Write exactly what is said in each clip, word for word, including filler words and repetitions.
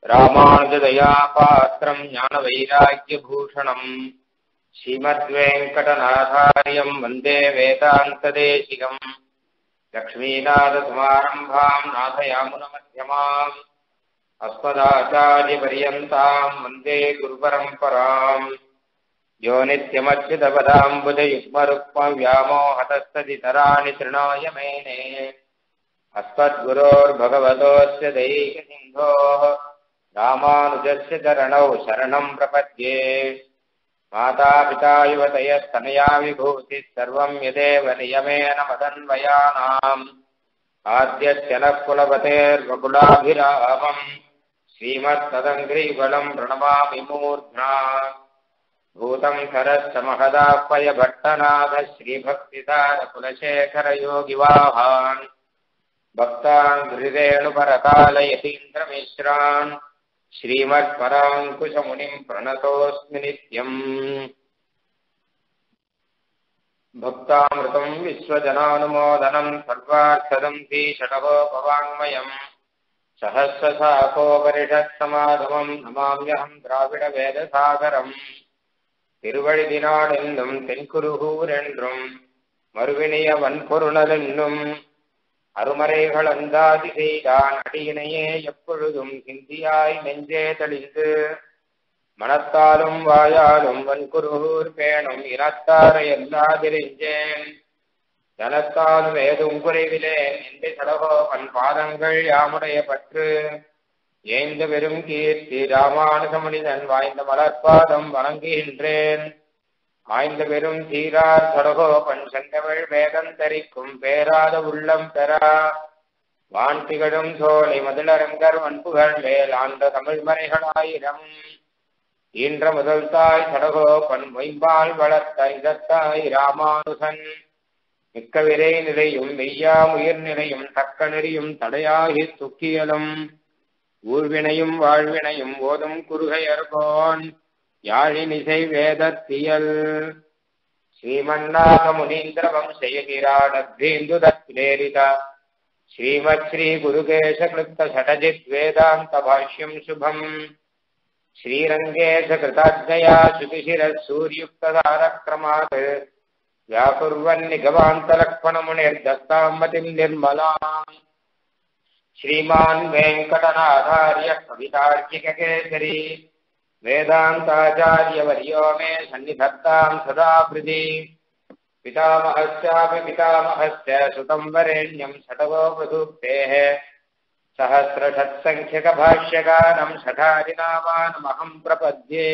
ராமானுஜதயா பாத்திரம் ஞான வைராக்கிய பூஷணம் ஸ்ரீமத்வேங்கடநாதாரியம் வந்தே வேதாந்ததேசிகம் லக்ஷ்மீநாதசமாரம்பாம் நாதயாமுனமத்யமாம் அஸ்மதாச்சாரியபரியந்தாம் வந்தே குருபரம்பராம் யோ நித்யமச்சுதபதாம்புஜயுக்மருக்மவ்யாமோஹதஸ்ததிதராணி த்ருணாய மேனே अस्मद्गुरोर्भगवतोऽस्य दैकसिन्धोः रामानुजस्य चरणौ शरणं प्रपद्ये। मातापिता युवतयस्तनया विभूतिः सर्वं यदेव नियमेन मदन्वयानाम् आद्यस्य नः कुलपतेर्वकुलाभिरामम् श्रीमत्तदङ्घ्रियुगलं प्रणमामि मूर्ध्ना। भूतं सरश्च महदाह्वयभट्टनाथ श्रीभक्तिसारकुलशेखरयोगिवाहान् भक्तान् हृदयेणुपरकालयतीन्द्रमिश्रान् श्रीमत्पराङ्कुशमुनिं प्रणतोऽस्मि नित्यम्। भक्तामृतं विश्वजनानुमोदनं सर्वार्थदं श्रीषडगोपवाङ्मयम् सहस्रशाखोपनिषत्समागमं नमाम्यहं द्राविडवेदसागरम्। திருவழிதினாடென்னும் தென்குருகூரென்றும் மறுவினைய வன்பொருணலென்னும் அருமறைகள் அந்தாதி செய்தான் அடியினையே எப்பொழுதும் சிந்தியாய் நெஞ்சே தெளிந்து மனத்தாலும் வாயாலும் வன்குருகூர் பேணும் இனத்தாரை எல்லாதிரிஞ்சேன் தனத்தாலும் ஏதும் குறைவிலேன் எந்த சடகோபன் பாதங்கள் யாமுடைய பற்று ஏந்த பெரும் கீர்த்தி ராமானுஜமுனிதன் வாய்ந்த மலர்பாதம் வணங்குகின்றேன். ஆய்ந்த பெரும் தீரார் சடகோபன் செங்கவள் வேதம் தரிக்கும் பேராத உள்ளம் பெறா வான் திகழும் சோலை மதுளரங்கர் வன்புகள் மேல் ஆண்ட தமிழ் மறைகளாயிரம் ஈன்ற முதல் தாய் சடகோபன் மொய்பால் வளர்த்த இதத்தாய் ராமானுசன் மிக்க விரை நிலையும் மெய்யாம் உயிர் நிலையும் தக்க நெறியும் தடையாகி துக்கியலும் ஊர்வினையும் வாழ்வினையும் ஓதும் குறுகையர்கோன் யாழினிசை வேதத்தியல் ஸ்ரீமன்னாத முனீந்திர வம்சயகிராடத்ரீந்து தத்ரேரித ஸ்ரீமத் ஸ்ரீ குருகேஷ கிருப்த சடஜித் வேதாந்த பாஷ்யம் சுபம் ஸ்ரீரங்கேஷ கிருதாஜ்ஞயா சுதிசிர சூர்யுக்த தாரக்ரமாத் व्याकुर्वन् निगवान्तलक्ष्मणमुनिर्दत्तां मतिं निर्मलाम्। श्रीमान् वेङ्कटनाथार्य कवितार्किककेसरी वेदान्ताचार्यवर्यो मे सन्निधत्तां सदा हृदि। पितामहस्यापि पितामहस्य सुतं वरेण्यं षट्कोपसूक्तेः सहस्रषट्सङ्ख्यकभाष्यगानं षठारिनामानमहं प्रपद्ये।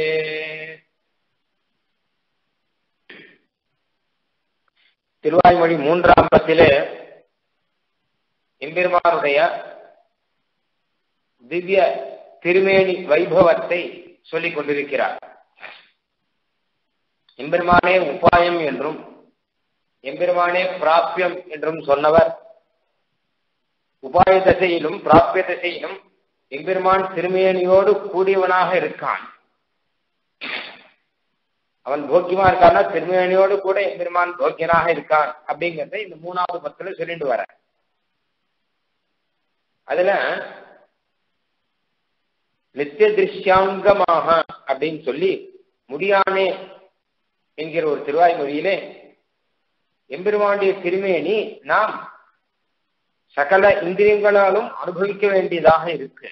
திருவாய்மொழி மூன்றாம் பத்திலே எம்பெருமானுடைய திவ்ய திருமேனி வைபவத்தை சொல்லிக் கொண்டிருக்கிறார். எம்பெருமானே உபாயம் என்றும் எம்பெருமானே பிராபியம் என்றும் சொன்னவர் உபாய தசையிலும் பிராபிய தசையிலும் எம்பெருமான் திருமேனியோடு கூடியவனாக இருக்கான். அவன் போக்கியமா இருக்கான்னா திருமேனியோடு கூட எம்பெருமான் போக்கியனாக இருக்கான் அப்படிங்கிறத இந்த மூணாவது பத்துல சொல்லிட்டு வர. அதுல நித்திய திருஷ்யாங்கமாக அப்படின்னு சொல்லி முடியானே என்கிற ஒரு திருவாய்மொழியிலே எம்பெருமானுடைய திருமேனி நாம் சகல இந்திரியங்களாலும் அனுபவிக்க வேண்டியதாக இருக்கு.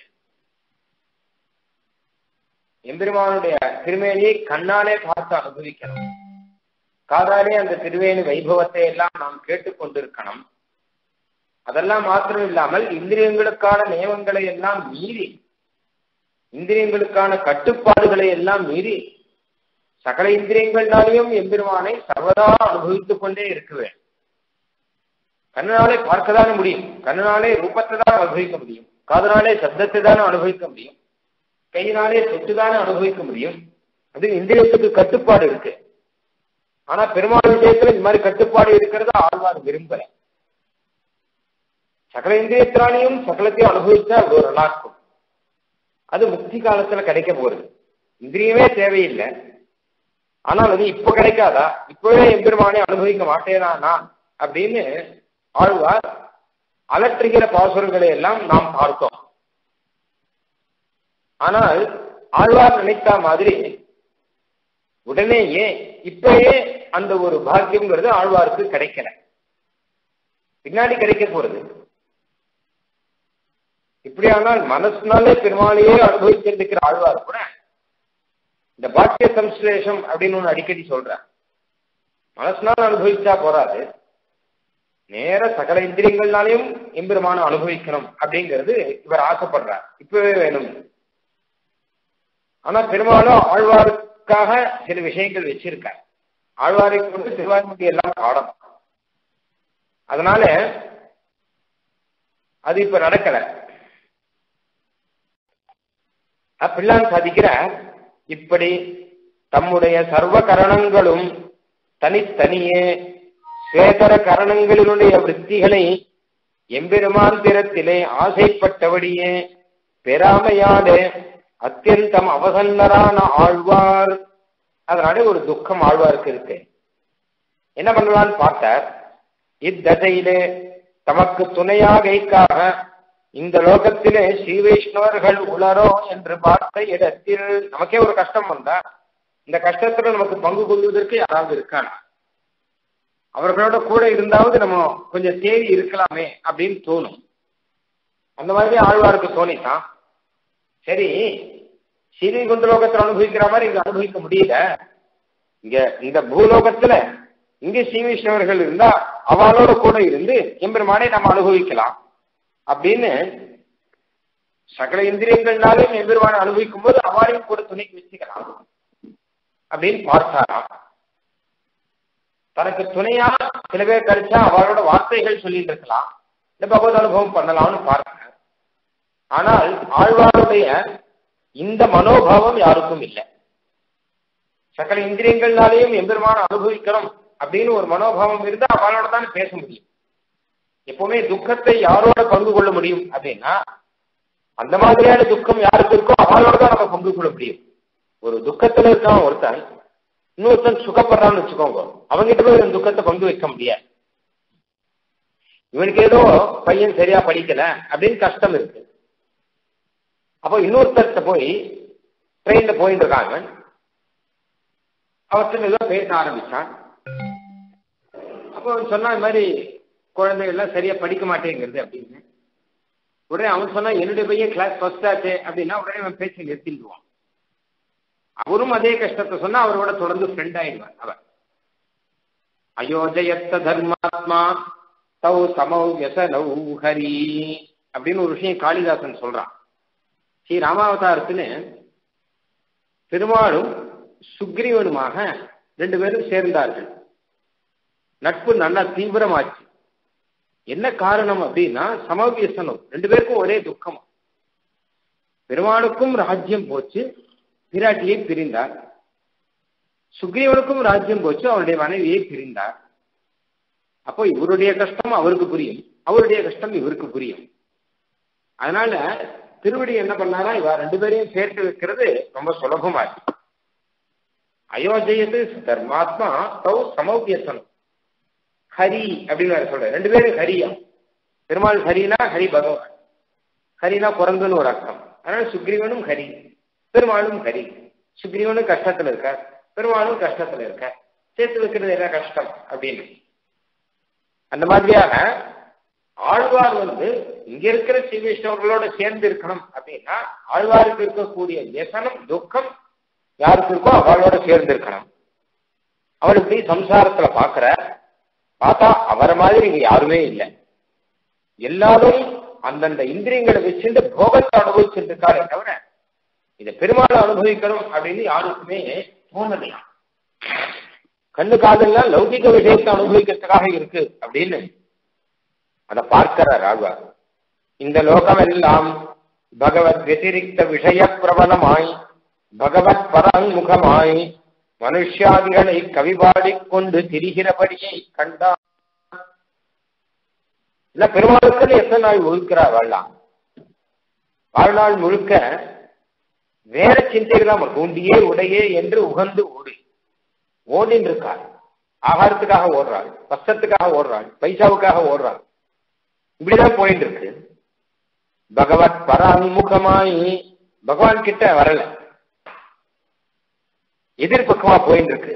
எம்பெருமானுடைய திருமேனியை கண்ணாலே பார்த்து அனுபவிக்கணும், காதாலே அந்த திருமேனி வைபவத்தை எல்லாம் நாம் கேட்டுக்கொண்டிருக்கணும். அதெல்லாம் மாத்திரம் இல்லாமல் இந்திரியங்களுக்கான நியமங்களை எல்லாம் மீறி இந்திரியங்களுக்கான கட்டுப்பாடுகளை எல்லாம் மீறி சகல இந்திரியங்களாலையும் எம்பெருமானை சர்வதா அனுபவித்துக் கொண்டே இருக்குவேன். கண்ணனாலே பார்க்கதானே முடியும், கண்ணனாலே ரூபத்தை தான் அனுபவிக்க முடியும், காதனாலே சப்தத்தை தானே அனுபவிக்க முடியும், கையினாலே தொட்டுதானே அனுபவிக்க முடியும். அது இந்திரியத்துக்கு கட்டுப்பாடு இருக்கு. ஆனா பெருமாள் விஷயத்துல இந்த மாதிரி கட்டுப்பாடு இருக்கிறத ஆழ்வார் விரும்பல. சகல இந்திரியத்தினாலையும் சகலத்தையும் அனுபவிச்சா அது ஒரு நல்லா இருக்கும். அது முக்தி காலத்துல கிடைக்க போறது. இந்திரியமே தேவையில்லை, ஆனால் அது இப்ப கிடைக்காதா, இப்பவே எம்பெருமானை அனுபவிக்க மாட்டேனா நான் அப்படின்னு ஆழ்வார் அலற்றுகிற பாசுரங்களை எல்லாம் நாம் பார்த்தோம். ஆனால் ஆழ்வார் நினைத்த மாதிரி உடனேயே இப்பயே அந்த ஒரு பாக்கியம்ங்கிறது ஆழ்வாருக்கு கிடைக்கல, பின்னாடி கிடைக்க போறது. இப்படியானால் மனசுனாலே பெருமாளையே அனுபவிச்சிருக்கிற ஆழ்வார் கூட இந்த பாக்கிய சம்ஸ்லேஷம் அப்படின்னு ஒண்ணு அடிக்கடி சொல்ற, மனசுனால அனுபவிச்சா போறாது, நேர சகல இந்திரியங்கள்னாலையும் எம்பெருமான அனுபவிக்கணும் அப்படிங்கிறது இவர் ஆசைப்படுறார், இப்பவே வேணும். ஆனா பெருமாளும் ஆழ்வாருக்காக சில விஷயங்கள் வச்சிருக்கார், ஆழ்வாரை கொண்டு திருவாய்மொழி எல்லாம் பாடம், அதனால அது இப்ப நடக்கல. பிள்ளான் சாதிக்கிற இப்படி தம்முடைய சர்வ கரணங்களும் தனித்தனியே சேதர கரணங்களினுடைய விற்த்திகளை எம்பெருமான் திறத்திலே ஆசைப்பட்டபடியே பெறாமையாலே அத்தியந்தம் அவசன்னரான ஆழ்வார். அதனால ஒரு துக்கம் ஆழ்வாருக்கு இருக்கு. என்ன பண்ணலான்னு பார்த்தார், இத்தசையிலே தமக்கு துணையாகைக்காக இந்த லோகத்திலே ஸ்ரீ வைஷ்ணவர்கள் உளரோ என்று பார்த்த இடத்தில் நமக்கே ஒரு கஷ்டம் வந்தா இந்த கஷ்டத்துல நமக்கு பங்கு கொள்வதற்கு யாராவது இருக்கானா, அவர்களோட கூட இருந்தாவது நம்ம கொஞ்சம் தேடி இருக்கலாமே அப்படின்னு தோணும். அந்த மாதிரி ஆழ்வாருக்கு தோணித்தான். சரி, ஸ்ரீவைகுண்ட லோகத்தில் அனுபவிக்கிற மாதிரி இங்க அனுபவிக்க முடியல, இங்க இந்த பூலோகத்துல இங்க ஸ்ரீ வைஷ்ணவர்கள் இருந்தா அவளோட கூட இருந்து எம்பெருமானை நம்ம அனுபவிக்கலாம் அப்படின்னு சகல இந்திரியங்கள்னாலும் எம்பெருமானை அனுபவிக்கும் போது அவளையும் கூட துணைக்கு வச்சுக்கலாம் அப்படின்னு பார்த்தாராம். தனக்கு துணையா சில பேர் கிடைச்சா அவளோட வார்த்தைகள் சொல்லிட்டு இருக்கலாம், இந்த பகவத் அனுபவம் பண்ணலாம்னு பார்த்தாங்க. ஆனால் ஆழ்வாருடைய இந்த மனோபாவம் யாருக்கும் இல்லை. சகல இந்திரியங்கள்னாலேயும் எம்பெருமான அனுபவிக்கிறோம் அப்படின்னு ஒரு மனோபாவம் இருந்தா அவளோட தான் பேச முடியும். எப்பவுமே துக்கத்தை யாரோட பங்கு கொள்ள முடியும் அப்படின்னா அந்த மாதிரியான துக்கம் யாருக்கு இருக்கோ அவளோட தான் நம்ம பங்கு கொள்ள முடியும். ஒரு துக்கத்துல இருக்கான் ஒருத்தன், இன்னொருத்தன் சுகப்படுறான்னு வச்சுக்கோங்க, அவங்கிட்ட போய் துக்கத்தை பங்கு வைக்க முடியாது. இவனுக்கு ஏதோ பையன் சரியா படிக்கல அப்படின்னு கஷ்டம் இருக்கு, அப்போ இன்னொருத்தர்கிட்ட போய் ட்ரெயின்ல போயிட்டு இருக்காங்க, அவர்கிட்ட ஏதோ பேச ஆரம்பிச்சான். அப்போ அவன் சொன்னா இந்த மாதிரி குழந்தைகள்லாம் சரியா படிக்க மாட்டேங்கிறது அப்படின்னு. உடனே அவன் சொன்னா என்னுடைய பையன் கிளாஸ் ஃபர்ஸ்ட் ஆச்சு அப்படின்னா உடனே அவன் பேச்சை நிறுத்திடுவான். அவரும் அதே கஷ்டத்தை சொன்னா அவரோட தொடர்ந்து ஃப்ரெண்ட் ஆயிடுவார். அவர் அயோஜயத்த தர்மாத்மா தௌ சமௌ யசனௌ ஹரி அப்படின்னு ஒரு விஷயம் காளிதாசன் சொல்றான். ஸ்ரீ ராமாவதாரத்துன்னு பெருமாளும் சுக்ரீவனுமாக ரெண்டு பேரும் சேர்ந்தார்கள். நட்பு நல்லா தீவிரமாச்சு. என்ன காரணம் அப்படின்னா சமவியசனம், ரெண்டு பேருக்கும் ஒரே துக்கம். பெருமாளுக்கும் ராஜ்யம் போச்சு, பிராட்டியை பிரிந்தார். சுக்ரீவனுக்கும் ராஜ்யம் போச்சு, அவருடைய மனைவியை பிரிந்தார். அப்போ இவருடைய கஷ்டம் அவருக்கு புரியும், அவருடைய கஷ்டம் இவருக்கு புரியும். அதனால திருவடி என்ன பண்ணாரா, இவ ரெண்டு பேரையும் சேர்த்து வைக்கிறது ரொம்ப சுலபமாச்சு. அயோஜயத்து தர்மாத்மா தௌ சமௌபியசனம் ஹரி அப்படின்னு சொல்ற, ரெண்டு பேரும் ஹரியா. பெருமாள் ஹரினா ஹரி பகவான், ஹரினா குரங்குன்னு ஒரு அர்த்தம். அதனால சுக்ரீவனும் ஹரி, பெருமாளும் ஹரி. சுக்ரீவனும் கஷ்டத்துல இருக்கார், பெருமாளும் கஷ்டத்துல இருக்க, சேர்த்து வைக்கிறது என்ன கஷ்டம் அப்படின்னு. அந்த மாதிரியாக ஆழ்வார் வந்து இங்க இருக்கிற ஸ்ரீ வைஷ்ணவர்களோட சேர்ந்து இருக்கணும் அப்படின்னா ஆழ்வாருக்கு இருக்கக்கூடிய வியசனம் துக்கம் யாருக்கு இருக்கோ அவளோட சேர்ந்து இருக்கணும். அவள் இப்படி சம்சாரத்துல பாக்குற பார்த்தா அவரை மாதிரி இங்க யாருமே இல்லை. எல்லாரும் அந்தந்த இந்திரியங்களை வச்சுட்டு போகத்தை அனுபவிச்சுட்டு இருக்காரு தவிர இதை பெருமாளை அனுபவிக்கணும் அப்படின்னு யாருக்குமே தோணலையா. கண்ணு காதெல்லாம் லௌகிக விஷயத்தை அனுபவிக்கிறதுக்காக இருக்கு அப்படின்னு அதை பார்க்கிறார் ஆழ்வார். இந்த லோகம் எல்லாம் பகவத் வத்திரிக்த விஷய பிரபலமாய் பகவத் பரமுகமாய் மனுஷாதிகளை கவிபாடிக்கொண்டு திரிகிறபடியை கண்டார். இல்ல பெருமாளுக்கு எத்தனை நாள் முழுக்கிறார் வாழ்நாள், வாழ்நாள் முழுக்க வேற சிந்தைகள் தான் உண்டியே உடையே என்று உகந்து ஓடி ஓடின்னு இருக்கார். ஆகாரத்துக்காக ஓடுறாள், வஸ்திரத்துக்காக ஓடுறாள், பைசாவுக்காக ஓடுறாள், இப்படிதான் போயிட்டு இருக்கு. பகவத் பரான்முகமாய் பகவான் கிட்ட வரல, எதிர்பக்கமா போயிட்டு இருக்கு.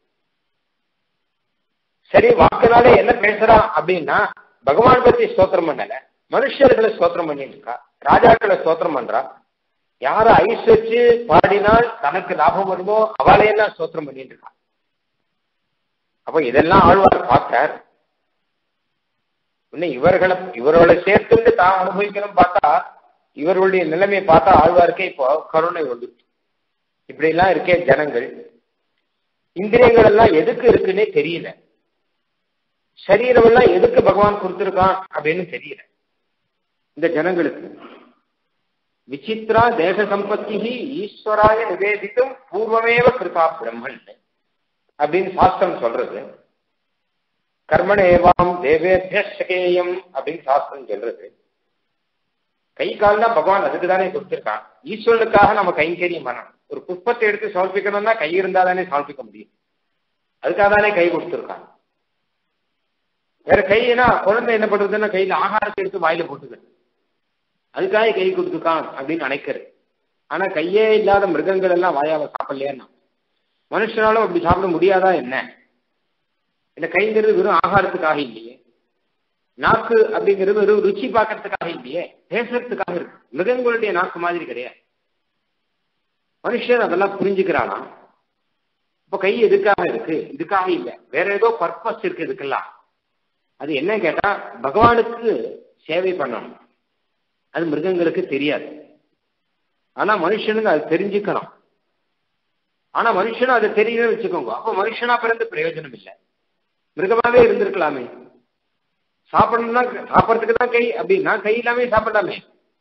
சரி, வாக்குனாலே என்ன பேசுறான் அப்படின்னா பகவான் பத்தி ஸ்தோத்திரம் பண்ணல, மனுஷர்களை ஸ்தோத்திரம் பண்ணிட்டு இருக்கா, ராஜாக்களை ஸ்தோத்திரம் பண்றா. யார ஐஸ் வச்சு பாடினால் தனக்கு லாபம் வருமோ அவளையெல்லாம் ஸ்தோத்திரம் பண்ணிட்டு இருக்கா. அப்ப இதெல்லாம் ஆழ்வார் பார்த்தார். இன்னும் இவர்களை இவர்களை சேர்த்துட்டு தான் அனுபவிக்கணும் பார்த்தா இவர்களுடைய நிலைமையை பார்த்தா ஆழ்வாருக்கே இப்போ கருணை வந்து இப்படி எல்லாம் இருக்கே ஜனங்கள். இந்திரியங்கள் எல்லாம் எதுக்கு இருக்குன்னே தெரியல, சரீரம் எல்லாம் எதுக்கு பகவான் கொடுத்திருக்கான் அப்படின்னு தெரியல இந்த ஜனங்களுக்கு. விசித்ரா தேச சம்பத்தி ஈஸ்வராய நிவேதித்தும் பூர்வமேவ கிருபா பிரம்மன் அப்படின்னு சாஸ்திரம் சொல்றது. கர்மணேவாம் தேவேபியம் அப்படின்னு சாஸ்திரம் சொல்றது. கை கால்னா பகவான் அதுக்கு தானே கொடுத்திருக்கான். ஈஸ்வரனுக்காக நம்ம கைங்கரியம் பண்ணணும். ஒரு புஷ்பத்தை எடுத்து சமர்ப்பிக்கணும்னா கை இருந்தா தானே சமர்ப்பிக்க முடியும். அதுக்காக தானே கை கொடுத்திருக்காங்க. வேற கைனா குழந்தை என்ன பண்றதுன்னா கையில ஆகாரத்தை எடுத்து வாயில போட்டுக்கிறது, அதுக்காக கை கொடுத்துருக்கான் அப்படின்னு நினைக்கிறது. ஆனா கையே இல்லாத மிருகங்கள் எல்லாம் வாயால சாப்பிடலையா? மனுஷனாலும் அப்படி சாப்பிட முடியாதா என்ன? இந்த கைங்கிறது வெறும் ஆகாரத்துக்காக இல்லையே, நாக்கு அப்படிங்கிறது வெறும் ருச்சி பார்க்கறதுக்காக இல்லையே, பேசுறதுக்காக இருக்கு. மிருகங்களுடைய நாக்கு மாதிரி கிடையாது. மனுஷன் அதெல்லாம் புரிஞ்சுக்கிறானா? இப்ப கை எதுக்காக இருக்கு? இதுக்காக இல்லை, வேற ஏதோ பர்பஸ் இருக்கு இதுக்கெல்லாம். அது என்ன கேட்டா பகவானுக்கு சேவை பண்ணணும். அது மிருகங்களுக்கு தெரியாது, ஆனா மனுஷனுக்கு அது தெரிஞ்சுக்கணும். ஆனா மனுஷனும் அதை தெரியவே வச்சுக்கோங்க. அப்ப மனுஷனா பிறந்து பிரயோஜனம் இல்லை, மிருகமாவே இருந்திருக்கலாமே. சாப்பிடணும்னா சாப்பிட்றதுக்கு தான் கை அப்படின்னா கை இல்லாமே சாப்பிடலாமே.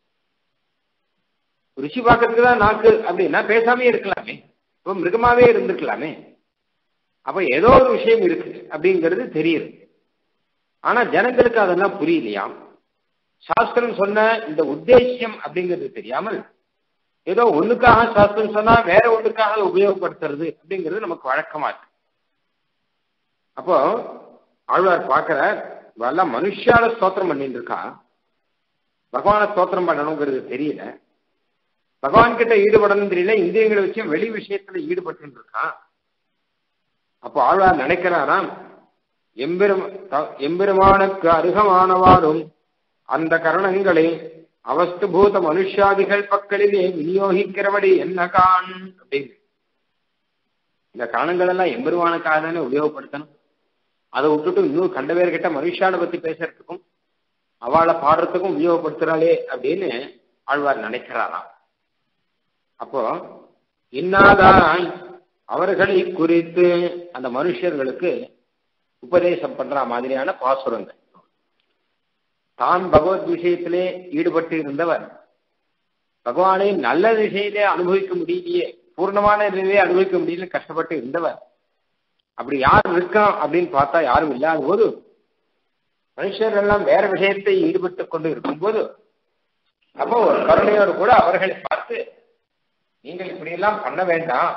ருச்சி பார்க்கறதுக்கு தான் நாக்கு அப்படின்னா பேசாமே இருக்கலாமே. இப்போ மிருகமாவே இருந்திருக்கலாமே. அப்ப ஏதோ ஒரு விஷயம் இருக்கு அப்படிங்கிறது தெரியுது. ஆனா ஜனங்களுக்கு அதெல்லாம் புரியலையாம். சாஸ்திரம் சொன்ன இந்த உத்தேசியம் அப்படிங்கிறது தெரியாமல் ஏதோ ஒண்ணுக்காக சாஸ்திரம் சொன்னா வேற ஒண்ணுக்காக உபயோகப்படுத்துறது அப்படிங்கிறது நமக்கு வழக்கமா இருக்கு. அப்போ ஆழ்வார் பார்க்கிற எல்லாம் மனுஷால ஸ்தோத்திரம் பண்ணிட்டு இருக்கா, பகவான ஸ்தோத்திரம் பண்ணணுங்கிறது தெரியல, பகவான் கிட்ட ஈடுபடணும் தெரியல, இந்திரியங்களை வச்சு வெளி விஷயத்துல ஈடுபட்டு இருக்கான். அப்போ ஆழ்வார் நினைக்கிறாராம், எம்பெரும் எம்பெருமானுக்கு அருகமானவாறும் அந்த கரணங்களை அவஸ்துபூத மனுஷாதிகள் பக்கலிலே விநியோகிக்கிறபடி என்ன கான் அப்படின்னு. இந்த காரணங்கள் எல்லாம் எம்பெருமானுக்காக தானே உபயோகப்படுத்தணும். அதை விட்டுட்டு இன்னும் கண்ட பேர் கிட்ட மனுஷாவை பத்தி பேசுறதுக்கும் அவளை பாடுறதுக்கும் உபயோகப்படுத்துறாளே அப்படின்னு ஆழ்வார் நினைக்கிறாராம். அப்போ இன்னாதான் அவர்களை குறித்து அந்த மனுஷர்களுக்கு உபதேசம் பண்ற மாதிரியான பாசுரங்கள். தான் பகவத் விஷயத்திலே ஈடுபட்டு இருந்தவர் பகவானை நல்ல திசையிலே அனுபவிக்க முடியலையே, பூர்ணமான நிலையிலே அனுபவிக்க முடியல கஷ்டப்பட்டு இருந்தவர். அப்படி யார் இருக்கான் அப்படின்னு பார்த்தா யாரும் இல்லாத போது, மனுஷர்கள் எல்லாம் வேற விஷயத்தை ஈடுபட்டு கொண்டு இருக்கும் போது, அப்போ ஒரு கருணையோடு கூட அவர்களை பார்த்து நீங்கள் இப்படி எல்லாம் பண்ண வேண்டாம்,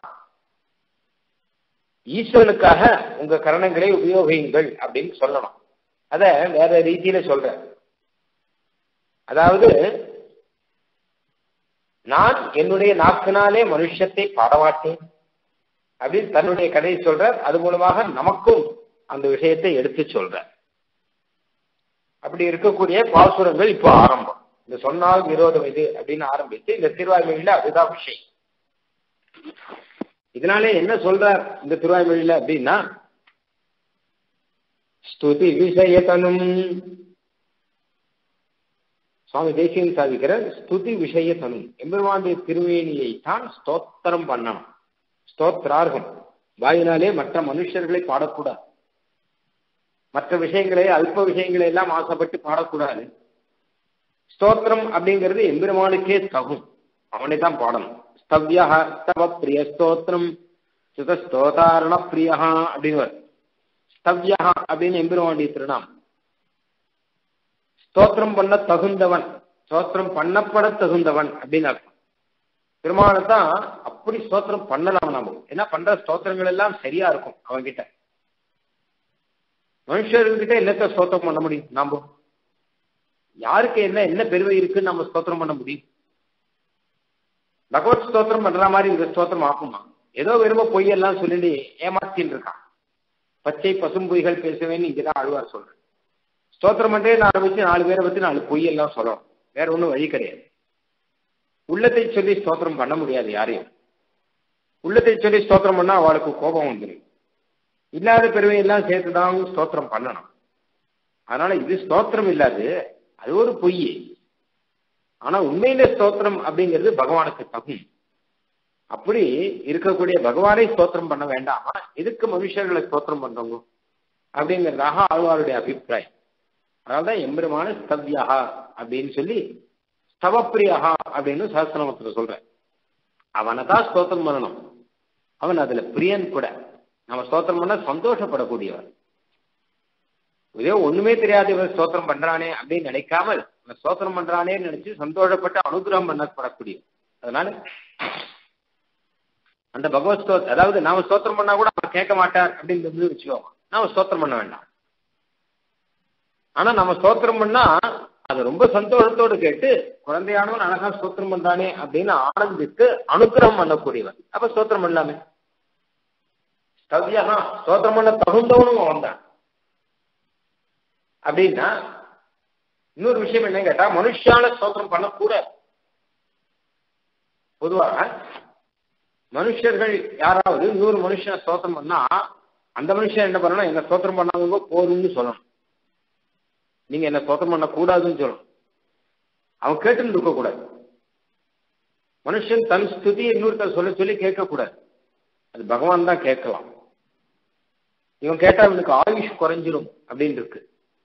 ஈஸ்வரனுக்காக உங்க கரணங்களை உபயோகியுங்கள் அப்படின்னு சொல்லணும். அத வேற ரீதியில சொல்ற. அதாவது நான் என்னுடைய நாக்கினாலே மனுஷத்தை பாடமாட்டேன் அப்படின்னு தன்னுடைய கதையை சொல்ற. அது மூலமாக நமக்கும் அந்த விஷயத்தை எடுத்து சொல்ற. அப்படி இருக்கக்கூடிய பாசுரங்கள் இப்போ ஆரம்பம். இந்த சொன்னால் விரோதம் இது அப்படின்னு ஆரம்பித்து இந்த திருவாய்மொழியில அதுதான் விஷயம். இதனாலே என்ன சொல்றார் இந்த திருவாய்மொழியில அப்படின்னா, ஸ்துதி விஷயத்தனும் சுவாமி தேசியம் சாதிக்கிற ஸ்துதி விஷயத்தனும் எம்பெருமானுடைய திருவேணியை தான் ஸ்தோத்திரம் பண்ணணும். ஸ்தோத்ரார்கம் வாயினாலே மற்ற மனுஷர்களை பாடக்கூடாது, மற்ற விஷயங்களை அல்ப விஷயங்களை எல்லாம் ஆசைப்பட்டு பாடக்கூடாது. ஸ்தோத்திரம் அப்படிங்கிறது எம்பெருமானுக்கே தகும், அவனை தான் பாடணும். ஸ்தவ்யா ஸ்தவ பிரிய ஸ்தோத்திரம் சுதஸ்தோதாரண பிரியா அப்படின்னு ஸ்தவ்யா அப்படின்னு எம்பெருமானுடைய திருநாம். ஸ்தோத்திரம் பண்ண தகுந்தவன், ஸ்தோத்திரம் பண்ணப்பட தகுந்தவன் அப்படின்னு அர்த்தம். பெருமானை தான் அப்படி ஸ்தோத்திரம் பண்ணலாம் நாம. ஏன்னா பண்ற ஸ்தோத்திரங்கள் எல்லாம் சரியா இருக்கும் அவன்கிட்ட. மனுஷர்கிட்ட என்னத்த ஸ்தோத்திரம் பண்ண முடியும்? நாம யாருக்கு என்ன என்ன பெருமை இருக்குன்னு நம்ம ஸ்தோத்திரம் பண்ண முடியும்? பகவத் ஸ்தோத்திரம் பண்ற மாதிரி இந்த ஸ்தோத்திரம் ஆக்குமா? ஏதோ வெறும பொய்யெல்லாம் சொல்லிட்டு ஏமாத்தின்னு இருக்கான். பச்சை பசும்பொய்கள் பேசுவேன்னு இங்கதான் ஆழ்வார் சொல்றேன். ஸ்தோத்திரம் பண்ணே நான் ஆரம்பிச்சு நாலு பேரை பத்தி நாலு பொய்யெல்லாம் சொல்லணும். வேற ஒன்றும் வழி கிடையாது. உள்ளத்தை சொல்லி ஸ்தோத்திரம் பண்ண முடியாது யாரையும். உள்ளத்தை சொல்லி ஸ்தோத்திரம் பண்ணா அவளுக்கு கோபம் வந்துடும். இல்லாத பெருமையெல்லாம் சேர்த்துதான் ஸ்தோத்திரம் பண்ணணும். அதனால இது ஸ்தோத்திரம் இல்லாது, அது ஒரு பொய். ஆனா உண்மையில ஸ்தோத்திரம் அப்படிங்கிறது பகவானுக்கு தகும். அப்படி இருக்கக்கூடிய பகவானை ஸ்தோத்திரம் பண்ண வேண்டாமா, எதுக்கு மனுஷர்களை ஸ்தோத்திரம் பண்றவங்க அப்படிங்கிறதாக ஆழ்வாருடைய அபிப்பிராயம். அதனால்தான் எம்பெருமான ஸ்தவ்யா அப்படின்னு சொல்லி ஸ்தவப்பிரியா அப்படின்னு சஹஸ்ரநாமத்துல சொல்றேன். அவனை தான் ஸ்தோத்திரம் பண்ணணும். அவன் அதுல பிரியன் கூட. நம்ம ஸ்தோத்திரம் பண்ண சந்தோஷப்படக்கூடியவன். இதே ஒண்ணுமே தெரியாது இவன் ஸ்தோத்திரம் பண்றானே அப்படின்னு நினைக்காமல் இவன் ஸ்தோத்திரம் பண்றானே நினைச்சு சந்தோஷப்பட்டு அனுகிரகம் பண்ணப்படக்கூடிய. அதனால அந்த பகவத் ஸ்தோத் அதாவது நாம ஸ்தோத்திரம் பண்ணா கூட அவன் கேட்க மாட்டார் அப்படின்னு வச்சுக்கோங்க. நாம ஸ்தோத்திரம் பண்ண வேண்டாம். ஆனா நம்ம ஸ்தோத்திரம் பண்ணா அது ரொம்ப சந்தோஷத்தோடு கேட்டு குழந்தையானவன் அழகா ஸ்தோத்திரம் பண்றானே அப்படின்னு ஆனந்தித்து அனுகிரகம் பண்ணக்கூடியவன். அப்ப ஸ்தோத்திரம் பண்ணலாமே. ஸ்தவ்யா ஸ்தோத்திரம் பண்ண தகுந்தவனும் அவன் தான். அப்படின்னா இன்னொரு விஷயம் என்ன கேட்டா, மனுஷால ஸ்தோத்திரம் பண்ணக்கூடாது. பொதுவாக மனுஷர்கள் யாராவது இன்னொரு மனுஷன் ஸ்தோத்திரம் பண்ணா அந்த மனுஷன் என்ன பண்ணணும், என்ன ஸ்தோத்திரம் பண்ணாதவங்க போதும்னு சொல்லணும். நீங்க என்ன ஸ்தோத்திரம் பண்ண கூடாதுன்னு சொல்லணும். அவன் கேட்டுன்னு இருக்கக்கூடாது. மனுஷன் தன் ஸ்துதி இன்னொருத்தர் சொல்ல சொல்லி கேட்கக்கூடாது. அது பகவான் தான் கேட்கலாம். இவன் கேட்டா இவனுக்கு ஆயுஷ் குறைஞ்சிரும் அப்படின்னு இருக்கு.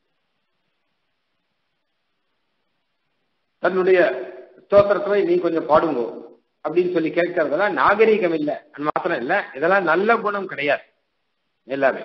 தன்னுடைய ஸ்தோத்திரத்தை நீ கொஞ்சம் பாடுங்கோ அப்படின்னு சொல்லி கேட்கறதெல்லாம் நாகரீகம் இல்லை. அது மாத்திரம் இல்லை, இதெல்லாம் நல்ல குணம் கிடையாது எல்லாமே.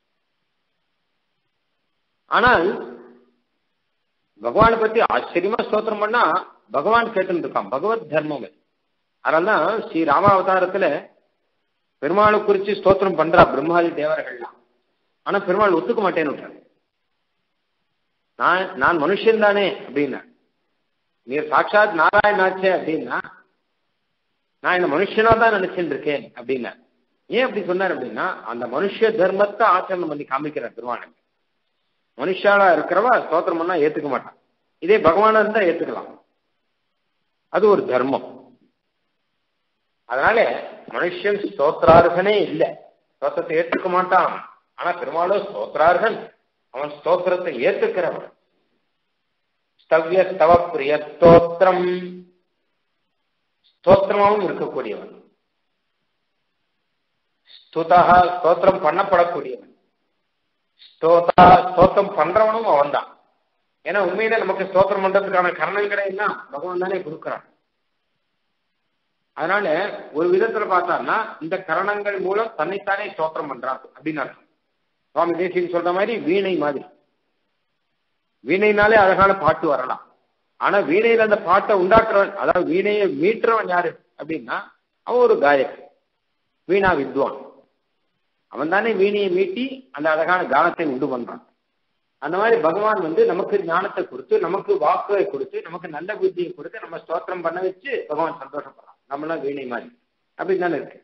ஆனால் பகவானை பத்தி ஆச்சரியமா ஸ்தோத்திரம் பண்ணா பகவான் கேட்டுன்னு இருக்கான். பகவத் தர்மம். அதனால்தான் ஸ்ரீ ராமாவதாரத்துல பெருமாளை குறிச்சு ஸ்தோத்திரம் பண்றா பிரம்மாதி தேவர்கள்லாம். ஆனா பெருமாள் ஒத்துக்க மாட்டேன்னு விட்டாரு. நான் நான் மனுஷன் தானே அப்படின்னா, நீர் சாட்சாத் நாராயணாச்சே அப்படின்னா நான் இந்த மனுஷனா தான் நினைச்சுட்டு இருக்கேன் அப்படின்னா. ஏன் அப்படி சொன்னார் அப்படின்னா, அந்த மனுஷ தர்மத்தை ஆச்சரணம் பண்ணி காமிக்கிறார் பெருமாள். மனுஷாலா இருக்கிறவா ஸ்தோத்திரம் பண்ணா ஏத்துக்க மாட்டான். இதே பகவானா இருந்தா ஏத்துக்கலாம். அது ஒரு தர்மம். அதனால மனுஷன் ஸ்தோத்திரார்கனே இல்லை, ஸ்தோத்திரத்தை ஏற்றுக்க மாட்டான். ஆனா பெருமாளோ ஸ்தோத்திரார்கன், அவன் ஸ்தோத்திரத்தை ஏத்துக்கிறவன். ஸ்தவ்ய ஸ்தவ பிரிய ஸ்தோத்திரம், ஸ்தோத்திரமாவும் இருக்கக்கூடியவன். ஸ்துதா ஸ்தோத்திரம் பண்ணப்படக்கூடியவன். ஸ்தோதா ஸ்தோத்திரம் பண்றவனும் அவன் தான். ஏன்னா உண்மையில நமக்கு ஸ்தோத்திரம் பண்றதுக்கான கரணங்களை எல்லாம் பகவான் தானே கொடுக்கிறான். அதனால ஒரு விதத்துல பார்த்தான்னா இந்த கரணங்கள் மூலம் தன்னைத்தானே ஸ்தோத்திரம் பண்றான் அப்படின்னு அர்த்தம். சுவாமி தேசிகன் சொல்ற மாதிரி வீணை மாதிரி. வீணைனாலே அழகான பாட்டு வரலாம். ஆனா வீணையில அந்த பாட்டை உண்டாக்குறவன், அதாவது வீணையை மீட்டுறவன் யாரு அப்படின்னா அவன் ஒரு காயக், வீணா வித்வான். அவன் தானே வீணையை மீட்டி அந்த அழகான கானத்தை உண்டு பண்றான். அந்த மாதிரி பகவான் வந்து நமக்கு ஞானத்தை கொடுத்து, நமக்கு வாக்குவை கொடுத்து, நமக்கு நல்ல புத்தியை கொடுத்து நம்ம ஸ்தோத்திரம் பண்ண வச்சு பகவான் சந்தோஷப்படுறான். நம்மளாம் வீணை மாதிரி அப்படின்னு தானே இருக்கு.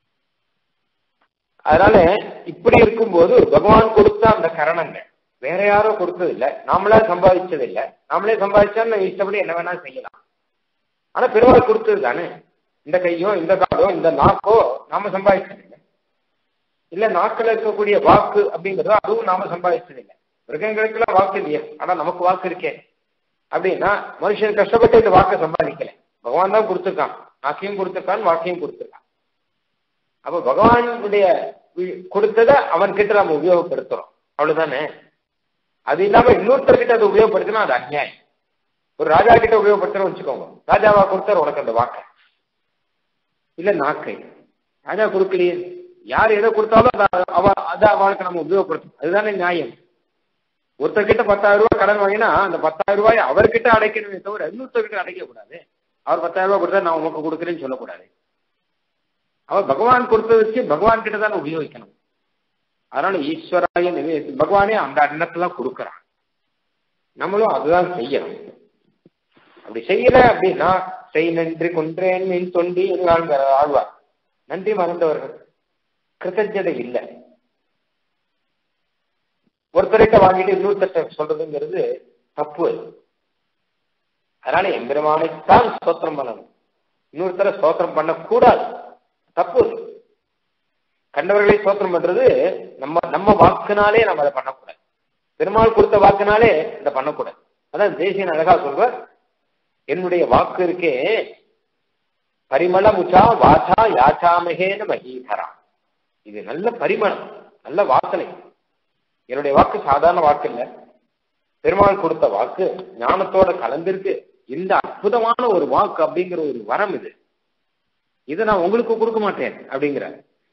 அதனால இப்படி இருக்கும்போது பகவான் கொடுத்த அந்த கரணங்கள் வேற யாரோ கொடுத்தது இல்லை, நாமளா சம்பாதிச்சது இல்லை. நாமளே சம்பாதிச்சா நம்ம இஷ்டப்படி என்ன வேணா செய்யலாம். ஆனா பெருமாள் கொடுத்தது தானே. இந்த கையோ இந்த காலோ இந்த நாக்கோ நாம சம்பாதிச்சது இல்லை. இல்ல நாக்கில் இருக்கக்கூடிய வாக்கு அப்படிங்கிறதோ அதுவும் நாம சம்பாதிச்சது இல்லை. மிருகங்களுக்கு எல்லாம் வாக்கு இல்லையே, ஆனா நமக்கு வாக்கு இருக்கே. அப்படின்னா மனுஷன் கஷ்டப்பட்டு இந்த வாக்கை சம்பாதிக்கல, பகவான் தான் கொடுத்துருக்கான். நாக்கையும் கொடுத்துருக்கான், வாக்கையும் கொடுத்துருக்கான். அப்ப பகவானுடைய கொடுத்ததை அவன்கிட்ட நம்ம உபயோகப்படுத்துறோம், அவ்வளவுதானே. அது இல்லாம இன்னொருத்தர்கிட்ட அதை உபயோகப்படுத்தினா அது அநியாயம். ஒரு ராஜா கிட்ட உபயோகப்படுத்துறோம் வச்சுக்கோங்க, ராஜாவா கொடுத்தாரு உனக்கு அந்த வாக்கை இல்ல நாக்கை. ராஜா கொடுக்கலையே, யார் எதை கொடுத்தாலும் அவ அதை அவளுக்கு நம்ம உபயோகப்படுத்தணும், அதுதானே நியாயம். ஒருத்தர்கிட்ட பத்தாயிரம் ரூபாய் கடன் வாங்கினா அந்த பத்தாயிரம் ரூபாய் அவர்கிட்ட அடைக்கணுமே தவிர இன்னொருத்தர்கிட்ட அடைக்க கூடாது. அவர் பத்தாயிரம் ரூபாய் கொடுத்தா நான் உனக்கு கொடுக்குறேன்னு சொல்லக்கூடாது. அவர் பகவான் கொடுத்த வச்சு பகவான் கிட்ட தானே உபயோகிக்கணும். அதனால ஈஸ்வராய பகவானே அந்த எண்ணத்தெல்லாம் கொடுக்குறான். நம்மளும் அதுதான் செய்யணும். அப்படி செய்யல அப்படின்னா அத்தை நன்றி கொன்றேன் என் தொண்டி என்று ஆழ்வார். நன்றி மறந்தவர்கள், கிருத்தஜதை இல்லை. ஒருத்தரைட்ட வாங்கிட்டு இன்னொருத்தட்ட சொல்றதுங்கிறது தப்பு. அதனால எம்பெருமானைத்தான் ஸ்தோத்திரம் பண்ணணும், இன்னொருத்தர ஸ்தோத்திரம் பண்ணக்கூடாது, தப்பு. கண்டவர்களை ஸ்தோத்திரம் பண்றது நம்ம நம்ம வாக்குனாலே நம்ம அதை பண்ணக்கூடாது. பெருமாள் கொடுத்த வாக்குனாலே இதை பண்ணக்கூடாது. அதான் தேசியன் அழகா சொல்ற, என்னுடைய வாக்கு இருக்கே பரிமளமுச்சா வாச்சா யாச்சாமகேன மகீதரா. இது நல்ல பரிமளம், நல்ல வாசனை. என்னுடைய வாக்கு சாதாரண வாக்கு இல்ல, பெருமாள் கொடுத்த வாக்கு ஞானத்தோட கலந்திருக்கு. இந்த அற்புதமான ஒரு வாக்கு அப்படிங்கிற ஒரு வரம் இது, இதை நான் உங்களுக்கு கொடுக்க மாட்டேன் அப்படிங்கிற.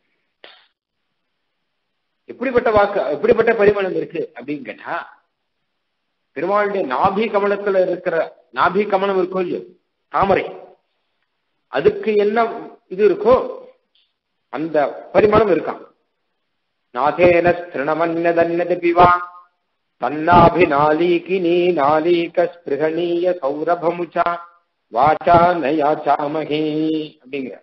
எப்படிப்பட்ட வாக்கு, எப்படிப்பட்ட பரிமளம் இருக்கு அப்படின்னு கேட்டா, பெருமாளுடைய நாபி கமலத்துல இருக்கிற நாபி கமலம் இருக்கோ இல்லையோ தாமரை, அதுக்கு என்ன இது இருக்கோ அந்த பரிமளம் இருக்கான். நாதேன திருணமன்னதன்னத பிவா தன்னாபி நாலீகினி நாலீக ஸ்பிருகணீய சௌரபமுச்சா வாச்சா நயாச்சாமகே அப்படிங்கிற.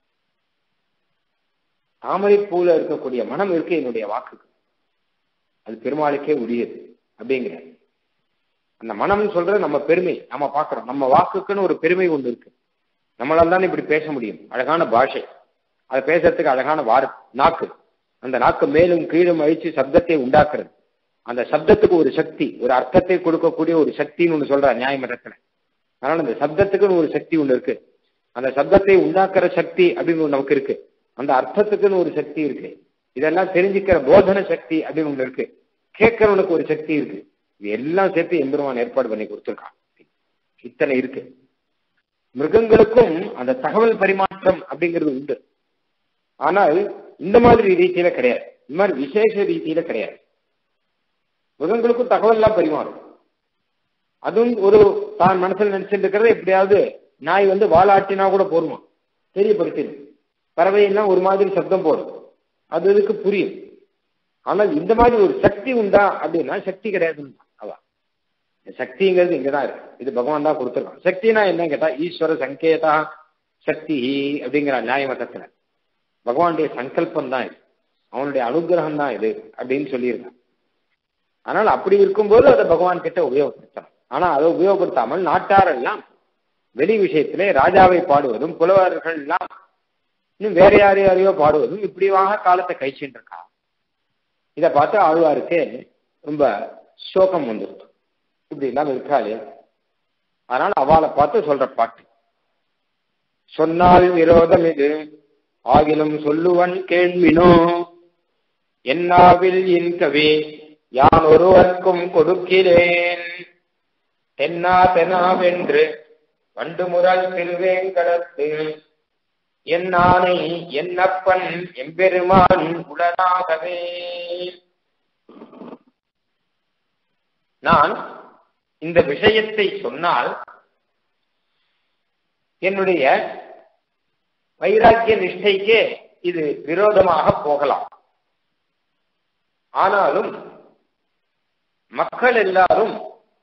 தாமரை பூல இருக்கக்கூடிய மனம் இருக்கு என்னுடைய வாக்குக்கு, அது பெருமாளுக்கே உரியது அப்படிங்கிற. அந்த மனம் சொல்ற நம்ம பெருமை நம்ம பார்க்கிறோம். நம்ம வாக்குக்குன்னு ஒரு பெருமை ஒன்று இருக்கு. நம்மளால தான் இப்படி பேச முடியும், அழகான பாஷை, அதை பேசுறதுக்கு அழகான வார் நாக்கு. அந்த நாக்கு மேலும் கீழும் அழிச்சு சப்தத்தை உண்டாக்குறது. அந்த சப்தத்துக்கு ஒரு சக்தி, ஒரு அர்த்தத்தை கொடுக்கக்கூடிய ஒரு சக்தின்னு ஒன்று சொல்ற நியாயமரத்துல. அதனால அந்த சப்தத்துக்குன்னு ஒரு சக்தி ஒன்று இருக்கு. அந்த சப்தத்தை உண்டாக்குற சக்தி அப்படின்னு ஒன்று நமக்கு இருக்கு. அந்த அர்த்தத்துக்குன்னு ஒரு சக்தி இருக்கு. இதெல்லாம் தெரிஞ்சுக்கிற போதன சக்தி அப்படின்னு ஒன்று இருக்கு. கேட்கறவனுக்கு ஒரு சக்தி இருக்கு. இது எல்லாம் சேர்த்து எம்பெருமான் ஏற்பாடு பண்ணி கொடுத்துருக்கான். இத்தனை இருக்கு. மிருகங்களுக்கும் அந்த தகவல் பரிமாற்றம் அப்படிங்கிறது உண்டு. ஆனால் இந்த மாதிரி ரீதியில கிடையாது, இந்த மாதிரி விசேஷ ரீதியில கிடையாது. மிருகங்களுக்கும் தகவல் எல்லாம் பரிமாறும். அதுவும் ஒரு தான் மனசில் நினைச்சிட்டு இருக்கிறத எப்படியாவது நாய் வந்து வாழாட்டினா கூட போருமா, தெரியப்படுத்திடும். பறவையெல்லாம் ஒரு மாதிரி சப்தம் போடும், அது இதுக்கு புரியும். ஆனால் இந்த மாதிரி ஒரு சக்தி உண்டா அப்படின்னா சக்தி கிடையாதுன்னு அவா. சக்திங்கிறது இங்கதான் இருக்கு, இது பகவான் தான் கொடுத்துருக்கான். சக்தினா என்ன கேட்டா ஈஸ்வர சங்கேதா சக்தி அப்படிங்கிற நியாய மதத்துல பகவானுடைய சங்கல்பம் தான் இது, அவனுடைய அனுகிரகம் தான் இது அப்படின்னு சொல்லியிருக்கான். அதனால அப்படி இருக்கும்போது அதை பகவான் கிட்ட உபயோகப்படுத்தணும். ஆனா அதை உபயோகப்படுத்தாமல் நாட்டாரெல்லாம் வெளி விஷயத்திலே ராஜாவை பாடுவதும் புலவர்கள் எல்லாம் இன்னும் வேற யாரையோ யாரையோ பாடுவதும் இப்படிவாக காலத்தை கழிச்சுட்டு இருக்கா. இதை பார்த்து ஆழ்வாருக்கு ரொம்ப சோகம் வந்துடும், இப்படி எல்லாம் இருக்காளே. அதனால அவளை பார்த்து சொல்ற பாட்டு, சொன்னால் விரோதம் இது ஆகிலும் சொல்லுவன் கேள்வினோ என்னாவில் இன்கவே யான் ஒருவர்க்கும் கொடுக்கிறேன் தென்னா தெனாவென்று வண்டு முரல் திருவேங்கடத்து என்னானை என்னப்பன் எம்பெருமான் உடனாகவே. நான் இந்த விஷயத்தை சொன்னால் என்னுடைய வைராக்கிய நிஷ்டைக்கே இது விரோதமாக போகலாம். ஆனாலும் மக்கள் எல்லாரும்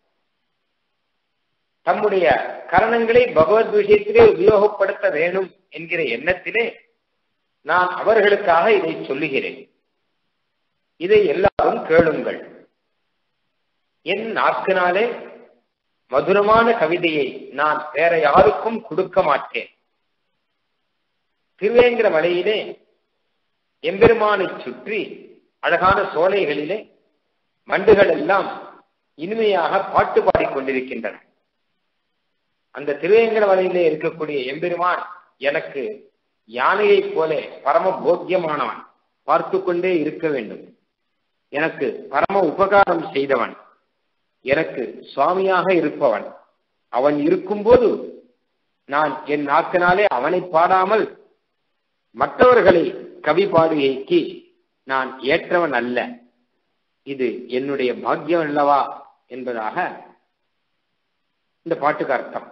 தம்முடைய கரணங்களை பகவத் விஷயத்திலே உபயோகப்படுத்த வேண்டும் என்கிற எண்ணத்திலே நான் அவர்களுக்காக இதை சொல்லுகிறேன். இதை எல்லாரும் கேளுங்கள். என் நாக்கினாலே மதுரமான கவிதையை நான் வேற யாருக்கும் கொடுக்க மாட்டேன். திருவேங்கட மலையிலே எம்பெருமானை சுற்றி அழகான சோலைகளிலே மண்டுகள் எல்லாம் இனிமையாக பாட்டு பாடிக்கொண்டிருக்கின்றன. அந்த திருவேங்கட மலையிலே இருக்கக்கூடிய எம்பெருமான் எனக்கு யானையைப் போல பரம போக்கியமானவன், பார்த்து கொண்டே இருக்க வேண்டும், எனக்கு பரம உபகாரம் செய்தவன், எனக்கு சுவாமியாக இருப்பவன். அவன் இருக்கும்போது நான் என் நாக்கினாலே அவனை பாடாமல் மற்றவர்களை கவி பாடுகைக்கு நான் ஏற்றவன் அல்ல. இது என்னுடைய பாக்கியம் அல்லவா என்பதாக இந்த பாட்டுக்கு அர்த்தம்.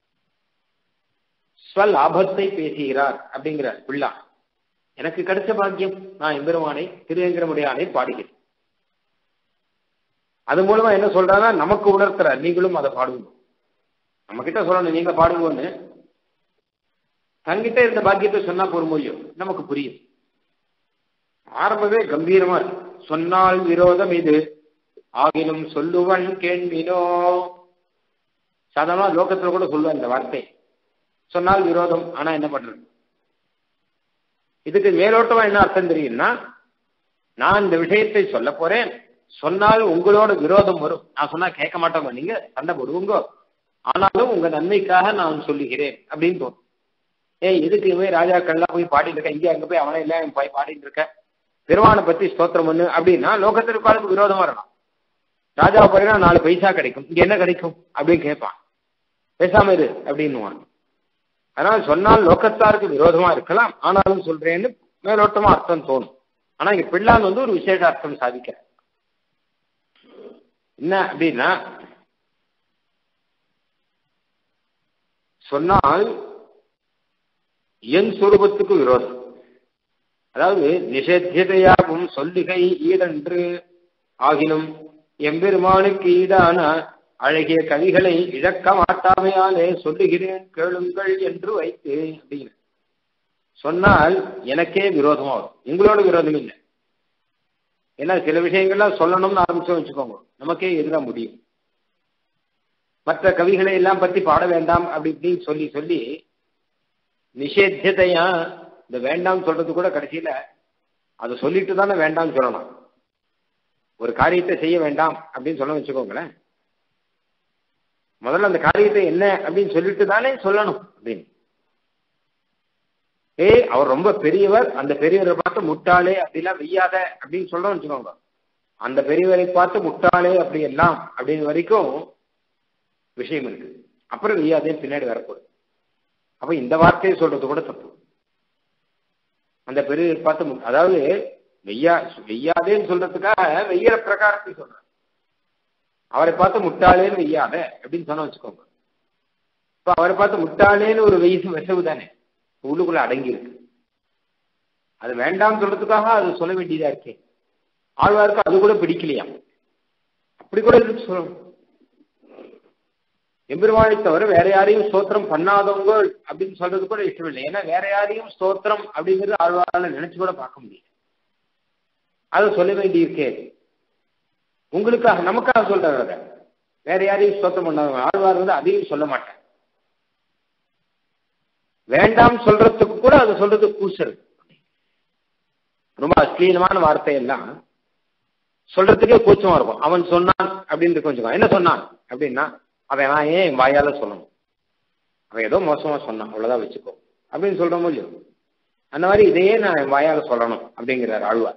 ஸ்வலாபத்தை பேசுகிறார் அப்படிங்கிற பிள்ளா. எனக்கு கிடைச்ச பாக்கியம், நான் எம்பெருமானை திருவேங்கடமுடையானை பாடுகிறேன். அது மூலமா என்ன சொல்றாங்கன்னா நமக்கு உணர்த்துற, நீங்களும் அதை பாடுங்க. நம்ம கிட்ட சொல்லணும் நீங்க பாடுங்கன்னு, தங்கிட்ட இருந்த பாக்கியத்தை சொன்னா பொறுமொழியும் நமக்கு புரியும். ஆரம்பமே கம்பீரமா இருக்கு. சொன்னால் விரோதம் இது ஆகினும் சொல்லுவன் கேள்வினோ. சாதாரண லோகத்துல கூட சொல்லுவேன் இந்த வார்த்தை, சொன்னால் விரோதம். ஆனா என்ன பண்றது? இதுக்கு மேலோட்டமா என்ன அர்த்தம் தெரியும்னா, நான் இந்த விஷயத்தை சொல்ல போறேன், சொன்னால் உங்களோட விரோதம் வரும், நான் சொன்னா கேட்க மாட்டோங்க, நீங்க சண்டை போடுவீங்க, ஆனாலும் உங்க நன்மைக்காக நான் சொல்லுகிறேன் அப்படின்னு தோணும். ஏய் எதுக்கு போய் ராஜாக்கள்லாம் போய் பாடிட்டு இருக்க, இங்கே அங்க போய் அவனை எல்லாம் போய் பாடிட்டு இருக்க, பெருமானை பத்தி ஸ்தோத்திரம் பண்ணு அப்படின்னா லோகத்திற்கு விரோதமா வரலாம். ராஜாவை பாருன்னா நாலு பைசா கிடைக்கும், இங்க என்ன கிடைக்கும் அப்படின்னு கேட்பான், பேசாம இரு அப்படின்னு. அதனால சொன்னால் லோகத்தாருக்கு விரோதமா இருக்கலாம், ஆனாலும் சொல்றேன்னு மேலோட்டமா அர்த்தம் தோணும். ஆனா இங்க பிள்ளான் வந்து ஒரு விசேஷ அர்த்தம் சாதிக்கிற என்ன அப்படின்னா, சொன்னால் என் சுரூபத்துக்கு விரோதம், அதாவது நிஷேத்தியதையாகும் சொல்லுகை ஈடன்று ஆகினும் எம்பெருமானுக்கு ஈடான அழகிய கவிகளை இழக்க மாட்டாமையாலே சொல்லுகிறேன் கேளுங்கள் என்று வைத்து அப்படின்னு சொன்னால் எனக்கே விரோதமா வரும், எங்களோட விரோதம் இல்லை. ஏன்னா சில விஷயங்கள்லாம் சொல்லணும்னு ஆரம்பிச்சோம் வச்சுக்கோங்க, நமக்கே எதிராக முடியும். மற்ற கவிகளை எல்லாம் பத்தி பாட வேண்டாம் அப்படி இப்படின்னு சொல்லி சொல்லி நிஷேத்தியதையா இந்த வேண்டாம் சொல்றது கூட கடைசியில அதை சொல்லிட்டு தானே வேண்டாம்னு சொல்லணும். ஒரு காரியத்தை செய்ய வேண்டாம் அப்படின்னு சொல்ல வச்சுக்கோங்களேன், முதல்ல அந்த காரியத்தை என்ன அப்படின்னு சொல்லிட்டு தானே சொல்லணும் அப்படின்னு. ஏய் அவர் ரொம்ப பெரியவர், அந்த பெரியவரை பார்த்து முட்டாளே அப்படிலாம் வெய்யாத அப்படின்னு சொல்றோம்னு வச்சுக்கோங்க, அந்த பெரியவரை பார்த்து முட்டாளே அப்படி எல்லாம் அப்படின்னு வரைக்கும் விஷயம் இருக்கு. அப்புறம் வெய்யாதே பின்னாடி வரக்கூடாது. அப்ப இந்த வார்த்தையை சொல்றது கூட தப்பு. அந்த பெரியவரை பார்த்து, அதாவது வெய்யா வெய்யாதேன்னு சொல்றதுக்காக வெய்யற பிரகாரத்தை சொல்ற, அவரை பார்த்து முட்டாளேன்னு வெய்யாத அப்படின்னு சொன்ன வச்சுக்கோங்க. இப்ப அவரை பார்த்து முட்டாளேன்னு ஒரு வெய்ய வெசவு தானே உள்ளுக்குள்ள அடங்கி இருக்கு. அது வேண்டாம் சொல்றதுக்காக அது சொல்ல வேண்டியதா இருக்கே. ஆழ்வாருக்கு அது கூட பிடிக்கலையா, அப்படி கூட இருக்கு சொல்லணும். எம்பெருமானை தவிர வேற யாரையும் ஸ்தோத்திரம் பண்ணாதவங்க அப்படின்னு சொல்றது கூட இஷ்டம் இல்லை. ஏன்னா வேற யாரையும் ஸ்தோத்திரம் அப்படிங்கிறது ஆழ்வாரால நினைச்சு கூட பார்க்க முடியும். அதை சொல்ல வேண்டியிருக்கே. உங்களுக்காக நமக்காக சொல்றாங்க, வேற யாரையும் ஸ்தோத்திரம் பண்ணாதவங்க ஆழ்வார் வந்து அதையும் சொல்ல மாட்டேன். வேண்டாம் சொல்றதுக்கு கூட அதை சொல்றது கூசல், ரொம்ப அஸ்லீலமான வார்த்தை எல்லாம் சொல்றதுக்கே கூச்சமா இருக்கும். அவன் சொன்னான் அப்படின்னு கொஞ்சம் என்ன சொன்னான் அப்படின்னா, அவன் நான் ஏன் என் வாயால சொல்லணும், அவன் ஏதோ மோசமா சொன்னான் அவ்வளவுதான் வச்சுக்கோ அப்படின்னு சொல்றோமோ இல்லையோ, அந்த மாதிரி இதையே நான் என் வாயால சொல்லணும் அப்படிங்கிறார் ஆழ்வார்.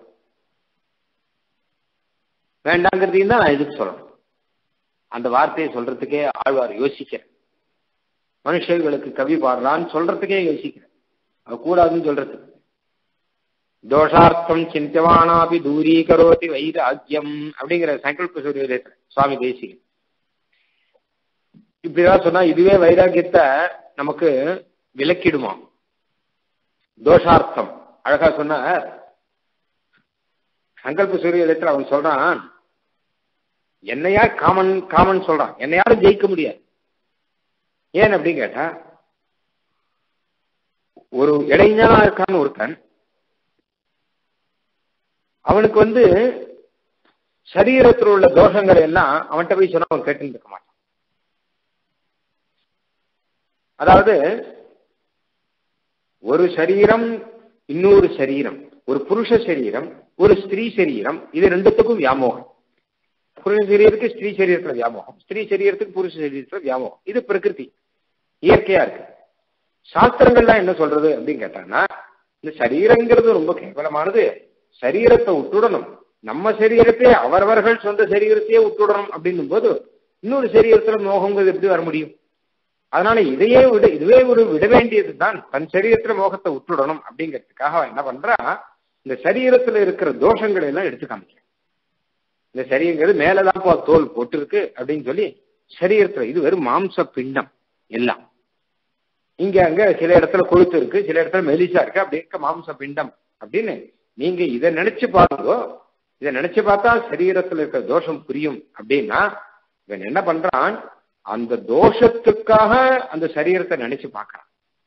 வேண்டாங்கிறதையும் தான் நான் எதுக்கு சொல்லணும், அந்த வார்த்தையை சொல்றதுக்கே ஆழ்வார் யோசிக்கிறேன். மனுஷர்களுக்கு கவி பாடுறான்னு சொல்றதுக்கே யோசிக்கிறேன், அது கூடாதுன்னு சொல்றதுக்கு. தோஷார்த்தம் சிந்தவானாபி தூரீகரோதி வைராக்கியம் அப்படிங்கிற சங்கல்ப சூரிய சுவாமி தேசிகன் இப்படிதான் சொன்னா இதுவே வைராக்கியத்தை நமக்கு விலக்கிடுமா. தோஷார்த்தம் அழகா சொன்ன சங்கல்ப சூரியத்தில் அவன் சொல்றான், என்னையா காமன் காமன் சொல்றான், என்னை யாரும் ஜெயிக்க முடியாது. ஏன் அப்படின்னு கேட்டா, ஒரு இளைஞனா இருக்கான்னு ஒருத்தன், அவனுக்கு வந்து சரீரத்தில் உள்ள தோஷங்கள் எல்லாம் அவன்கிட்ட போய் சொன்னா அவன் கேட்டு இருக்க மாட்டான். அதாவது ஒரு சரீரம் இன்னொரு சரீரம், ஒரு புருஷ சரீரம் ஒரு ஸ்திரீ சரீரம், இது ரெண்டுத்துக்கும் வியாமோகம். புருஷ சரீரத்துக்கு ஸ்திரீ சரீரத்துல வியாமோகம், ஸ்திரீ சரீரத்துக்கு புருஷ சரீரத்துல வியாமோகம். இது பிரகிருதி, இயற்கையா இருக்கு. சாஸ்திரங்கள்லாம் என்ன சொல்றது அப்படின்னு கேட்டாங்கன்னா, இந்த சரீரங்கிறது ரொம்ப கேவலமானது, சரீரத்தை விட்டுடணும், நம்ம சரீரத்தையே அவரவர்கள் சொந்த சரீரத்தையே விட்டுடணும் அப்படின்னும் போது இன்னொரு சரீரத்துல மோகங்கிறது எப்படி வர முடியும்? அதனால இதையே விட இதுவே ஒரு விட வேண்டியது தான், தன் சரீரத்துல மோகத்தை விட்டுடணும் அப்படிங்கிறதுக்காக என்ன பண்றா, இந்த சரீரத்துல இருக்கிற தோஷங்களை எல்லாம் எடுத்து காமிக்க. இந்த சரீரங்கிறது மேலதான் தோல் போட்டு இருக்கு அப்படின்னு சொல்லி சரீரத்துல இது வெறும் மாம்ச பிண்டம் எல்லாம், இங்க அங்க சில இடத்துல கொழுத்து இருக்கு, சில இடத்துல மெலிசா இருக்கு, அப்படி இருக்க மாம்ச பிண்டம் அப்படின்னு நீங்க இதை நினைச்சு பாருங்கோ. இதை நினைச்சு பார்த்தா சரீரத்துல இருக்கிற தோஷம் புரியும். அப்படின்னா இவன் என்ன பண்றான், அந்த தோஷத்துக்காக அந்த சரீரத்தை நினைச்சு பார்க்கறான்.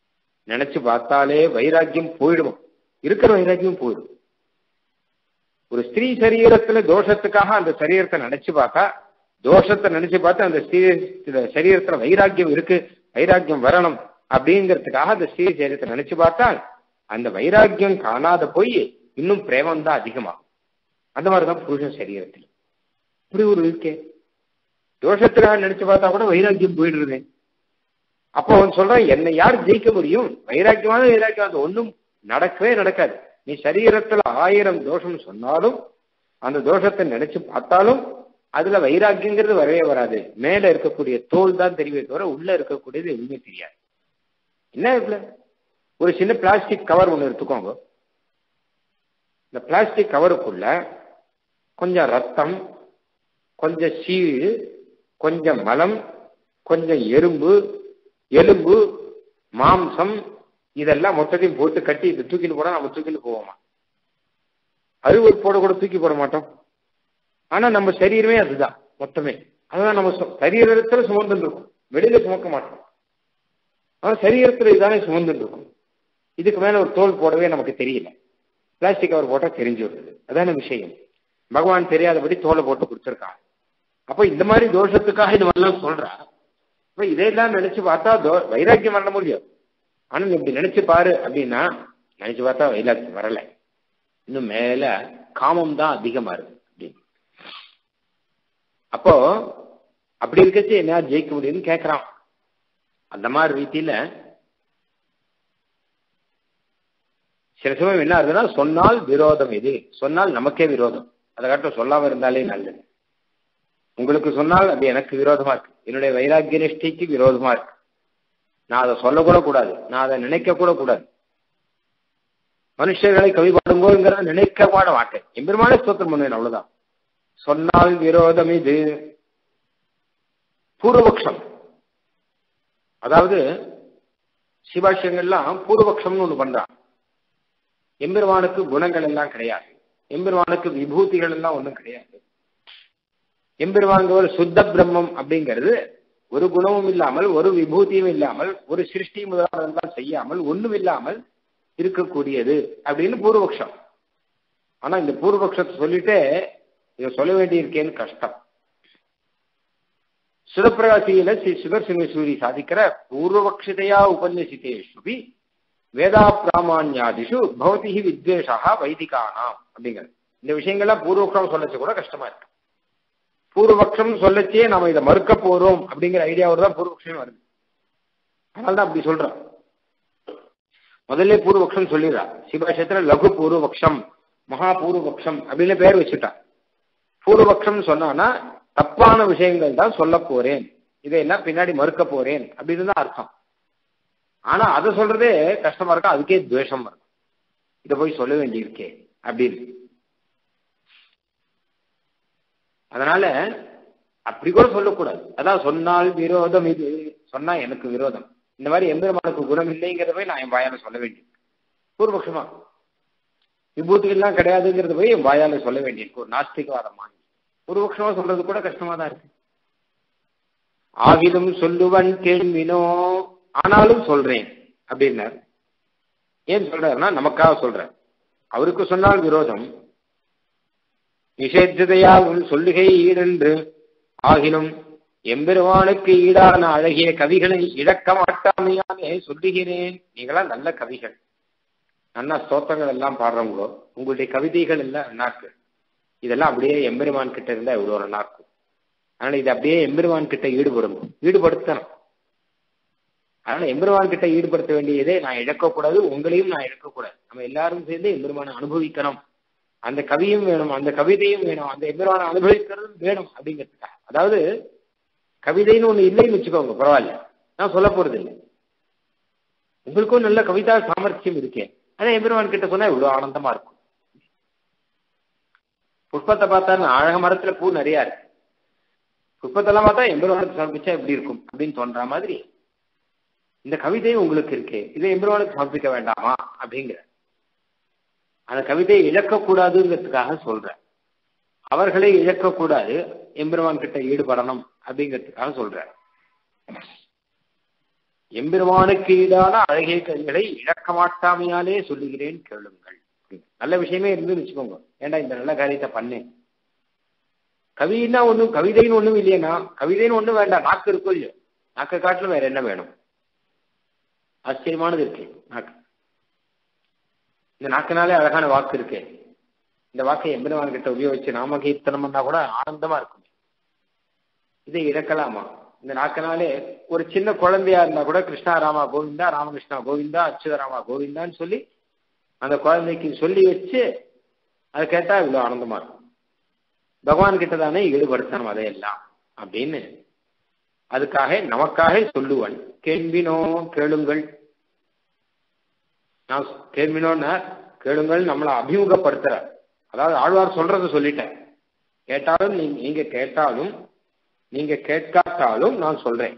நினைச்சு பார்த்தாலே வைராக்கியம் போயிடும், இருக்கிற வைராக்கியம் போயிடும். ஒரு ஸ்திரீ சரீரத்துல தோஷத்துக்காக அந்த சரீரத்தை நினைச்சு பார்த்தா, தோஷத்தை நினைச்சு பார்த்து அந்த ஸ்திரீ சரீரத்துல வைராக்கியம் இருக்கு, வைராக்கியம் வரணும் அப்படிங்கிறதுக்காக அந்த ஸ்திரீ சரீரத்தை நினைச்சு பார்த்தால் அந்த வைராக்கியம் காணாத போய் இன்னும் பிரேமம் தான் அதிகமாகும். அந்த மாதிரிதான் புருஷன் சரீரத்தில் இப்படி ஒரு இருக்கே. தோஷத்துக்காக நினைச்சு பார்த்தா கூட வைராக்கியம் போயிடுறேன். அப்போ அவன் சொல்றான், என்னை யார் ஜெயிக்க முடியும்? வைராக்கியமான வைராக்கியம் அது ஒன்றும் நடக்கவே நடக்காது. நீ சரீரத்துல ஆயிரம் தோஷம் சொன்னாலும் அந்த தோஷத்தை நினைச்சு பார்த்தாலும் அதுல வைராக்கியங்கிறது வரவே வராது. மேல இருக்கக்கூடிய தோல் தான் தெரியவே தவிர உள்ள இருக்கக்கூடியது எதுவுமே தெரியாது. என்ன இருக்குல்ல, ஒரு சின்ன பிளாஸ்டிக் கவர் ஒன்று எடுத்துக்கோங்க. இந்த பிளாஸ்டிக் கவருக்குள்ள கொஞ்சம் ரத்தம், கொஞ்சம் சீழ், கொஞ்சம் மலம், கொஞ்சம் எறும்பு, எலும்பு, மாம்சம், இதெல்லாம் மொத்தத்தையும் போட்டு கட்டி இது தூக்கிட்டு போனா நம்ம தூக்கிட்டு போவோமா? அறுவை போட கூட தூக்கி போட மாட்டோம். ஆனா நம்ம சரீரமே அதுதான் மொத்தமே. அதுதான் நம்ம சரீரத்துல சுமந்துட்டு இருக்கும், வெளியில சுமக்க மாட்டோம். ஆனா சரீரத்துல இதுதானே சுமந்துட்டு இருக்கும். இதுக்கு மேல ஒரு தோல் போடவே நமக்கு தெரியல, பிளாஸ்டிக் கவர் போட்டா தெரிஞ்சு வருது. அதான விஷயம். பகவான் தெரியாதபடி தோலை போட்டு கொடுத்துருக்கான். அப்ப இந்த மாதிரி தோஷத்துக்காக இது வரலாம் சொல்றா. இப்ப இதையெல்லாம் நினைச்சு பார்த்தா தோ வைராக்கியம் வரல முடியும். ஆனா நீ இப்படி நினைச்சு பாரு அப்படின்னா நினைச்சு பார்த்தா வைராக்கியம் வரல, இன்னும் மேல காமம் தான் அதிகமா இருக்கு அப்படின்னு. அப்போ அப்படி இருக்கச்சு என்ன ஜெயிக்க முடியும்னு கேட்கறான். அந்த மாதிரி ரீதியில சில சமயம் என்ன ஆகுதுன்னா, சொன்னால் விரோதம், இது சொன்னால் நமக்கே விரோதம். அதை காட்ட சொல்லாம இருந்தாலே நல்லது. உங்களுக்கு சொன்னால் அது எனக்கு விரோதமா இருக்கு, என்னுடைய வைராக்கிய நிஷ்டைக்கு விரோதமா இருக்கு. நான் அதை சொல்லக்கூட கூடாது, நான் அதை நினைக்க கூட கூடாது. மனுஷர்களை கவி பாடுங்கோங்கிறத நினைக்க பாட மாட்டேன், எம்பெருமானே ஸ்தோத்திரம் பண்ணுவேன், அவ்வளவுதான். சொன்னால் விரோதம் இது பூர்வபக்ஷம். அதாவது சிவாஷியங்கள்லாம் பூர்வபக்ஷம்னு ஒண்ணு பண்றான். எம்பெருமானுக்கு குணங்கள் எல்லாம் கிடையாது, எம்பெருமானுக்கு விபூதிகள் எல்லாம் ஒன்றும் கிடையாது. எம்பெருமான் ஒரு சுத்த பிரம்மம் அப்படிங்கிறது ஒரு குணமும் இல்லாமல், ஒரு விபூதியும் இல்லாமல், ஒரு சிருஷ்டி முதலானதெல்லாம் செய்யாமல், ஒண்ணும் இல்லாமல் இருக்கக்கூடியது அப்படின்னு பூர்வபக்ஷம். ஆனா இந்த பூர்வபக்ஷத்தை சொல்லிட்டு இதை சொல்ல வேண்டியிருக்கேன்னு கஷ்டம். சுதப்பிரகாசியில ஸ்ரீ சுதர்சன சூரி சாதிக்கிற பூர்வபக்ஷதையா உபன்யசித்தேஷு வேதா பிராமான்யாதிஷு பவதி வித்வேஷா வைதிகானாம் அப்படிங்கிறது. இந்த விஷயங்கள்லாம் பூர்வபக்ஷம் சொல்லச்சு கூட கஷ்டமா இருக்கு. பூர்வபக்ஷம் சொல்லச்சே நாம இதை மறுக்க போறோம் அப்படிங்கிற ஐடியாவோட தான் பூர்வபக்ஷம் வருது. அதனால்தான் அப்படி சொல்றான். முதல்ல பூர்வபக்ஷம் சொல்லிடுறா. சிவபாஷத்துல லகு பூர்வபக்ஷம், மகா பூர்வபக்ஷம் அப்படின்னு பேர் வச்சுட்டா. பூர்வபக்ஷம் சொன்னான்னா தப்பான விஷயங்கள் தான் சொல்ல போறேன், இதையெல்லாம் பின்னாடி மறுக்க போறேன் அப்படின்னு தான் அர்த்தம். ஆனா அதை சொல்றதே கஷ்டமா இருக்கா, அதுக்கே துவேஷம் வரும், இதை போய் சொல்ல வேண்டியிருக்கே அப்படின்னு. அதனால அப்படி கூட சொல்லக்கூடாது. அதான் சொன்னால் விரோதம், இது சொன்னா எனக்கு விரோதம், இந்த மாதிரி எம்பெருமானுக்கு குணம் இல்லைங்கிறத போய் நான் என் வாயால சொல்ல வேண்டியது பூர்வபக்ஷமா. விபூதிகள்லாம் கிடையாதுங்கிறத போய் என் வாயால சொல்ல வேண்டியிருக்கு, ஒரு நாஸ்திகவாதம் வாங்கி பூர்வபக்ஷமா சொல்றது கூட கஷ்டமா தான் இருக்கு. ஆகிலும் சொல்லுவன் கேள்வினோ, ஆனாலும் சொல்றேன் அப்படின்னார். ஏன் சொல்றாருன்னா நமக்காக சொல்ற. அவருக்கு சொன்னால் விரோதம், நிஷேததையா உன் சொல்லுகை ஈடென்று ஆகிலும் எம்பெருமானுக்கு ஈடான அழகிய கவிகளை இழக்க மாட்டாமையானே சொல்லுகிறேன். நீங்களா நல்ல கவிகள், நல்ல ஸ்தோத்திரங்கள் எல்லாம் பாடுறவங்களோ, உங்களுடைய கவிதைகள் எல்லாம் நன்னாக்கு, இதெல்லாம் அப்படியே எம்பெருமான் கிட்ட இருந்தா எவ்வளவு நல்லா இருக்கும். அதனால இது அப்படியே எம்பெருமான் கிட்ட ஈடுபடணும், ஈடுபடுத்தணும். அதனால எம்பெருமான் கிட்ட ஈடுபடுத்த வேண்டியதே நான் இழக்கக்கூடாது, உங்களையும் நான் இழக்கக்கூடாது. நம்ம எல்லாரும் சேர்ந்து எம்பெருமானை அனுபவிக்கணும், அந்த கவியும் வேணும், அந்த கவிதையும் வேணும், அந்த எம்பெருமானை அனுபவிக்கிறதும் வேணும் அப்படிங்கிறதுக்காக. அதாவது கவிதைன்னு ஒண்ணு இல்லைன்னு வச்சுக்கோங்க, பரவாயில்ல, நான் சொல்ல போறது இல்லை. உங்களுக்கும் நல்ல கவிதா சாமர்த்தியம் இருக்கேன், ஆனா எம்பெருமான் கிட்ட சொன்னா இவ்வளவு ஆனந்தமா இருக்கும். புஷ்பத்தை பார்த்தா அழக மரத்துல பூ நிறைய இருக்கு, புஷ்பத்தெல்லாம் பார்த்தா எம்பெருமானுக்கு சமர்ப்பிச்சா எப்படி இருக்கும் அப்படின்னு தோன்ற மாதிரி இந்த கவிதையும் உங்களுக்கு இருக்கு, இதை எம்பெருமானுக்கு சமர்ப்பிக்க வேண்டாமா அப்படிங்கிற அந்த கவிதையை இழக்கக்கூடாதுங்கிறதுக்காக சொல்ற. அவர்களை இழக்கக்கூடாது, எம்பெருமான் கிட்ட ஈடுபடணும் அப்படிங்கிறதுக்காக சொல்ற. எம்பெருமானுக்கு ஈடான அழகிய கவிகளை இழக்க மாட்டாமையாலே சொல்லுகிறேன் கேளுங்கள். நல்ல விஷயமே இருந்து வச்சுக்கோங்க. ஏண்டா இந்த நல்ல காரியத்தை பண்ணேன். கவின்னா ஒண்ணும் கவிதைன்னு ஒண்ணும் இல்லையேனா, கவிதைன்னு ஒண்ணும் வேண்டாம். நாக்கு இருக்கும் இல்லையோ, நாக்கை காட்டிலும் வேற என்ன வேணும்? ஆச்சரியமானது இருக்கு நாக்கு. இந்த நாக்கினாலே அழகான வாக்கு இருக்கு. இந்த வாக்கை எம்பெருமான் கிட்ட உபயோகிச்சு நாம கீர்த்தனம் பண்ணா கூட ஆனந்தமா இருக்கும். இதை இழக்கலாமா? இந்த நாக்கினாலே ஒரு சின்ன குழந்தையா இருந்தா கூட கிருஷ்ணா ராமா கோவிந்தா, ராமகிருஷ்ணா கோவிந்தா, அச்சுதராமா கோவிந்தான்னு சொல்லி அந்த குழந்தைக்கு சொல்லி வச்சு அதை கேட்டா இவ்வளவு ஆனந்தமா இருக்கும். பகவான் கிட்ட தானே ஈடுபடுத்தணும் அதையெல்லாம் அப்படின்னு. அதுக்காக நமக்காக சொல்லுவன். கேள்வினோ கேளுங்கள். நான் கேள்வினோன்னா கேளுங்கள் நம்மளை அபிமுகப்படுத்துற. அதாவது ஆழ்வார் சொல்றத சொல்லிட்டேன். கேட்டாலும் நீங்க கேட்டாலும் நீங்க கேட்காட்டாலும் நான் சொல்றேன்.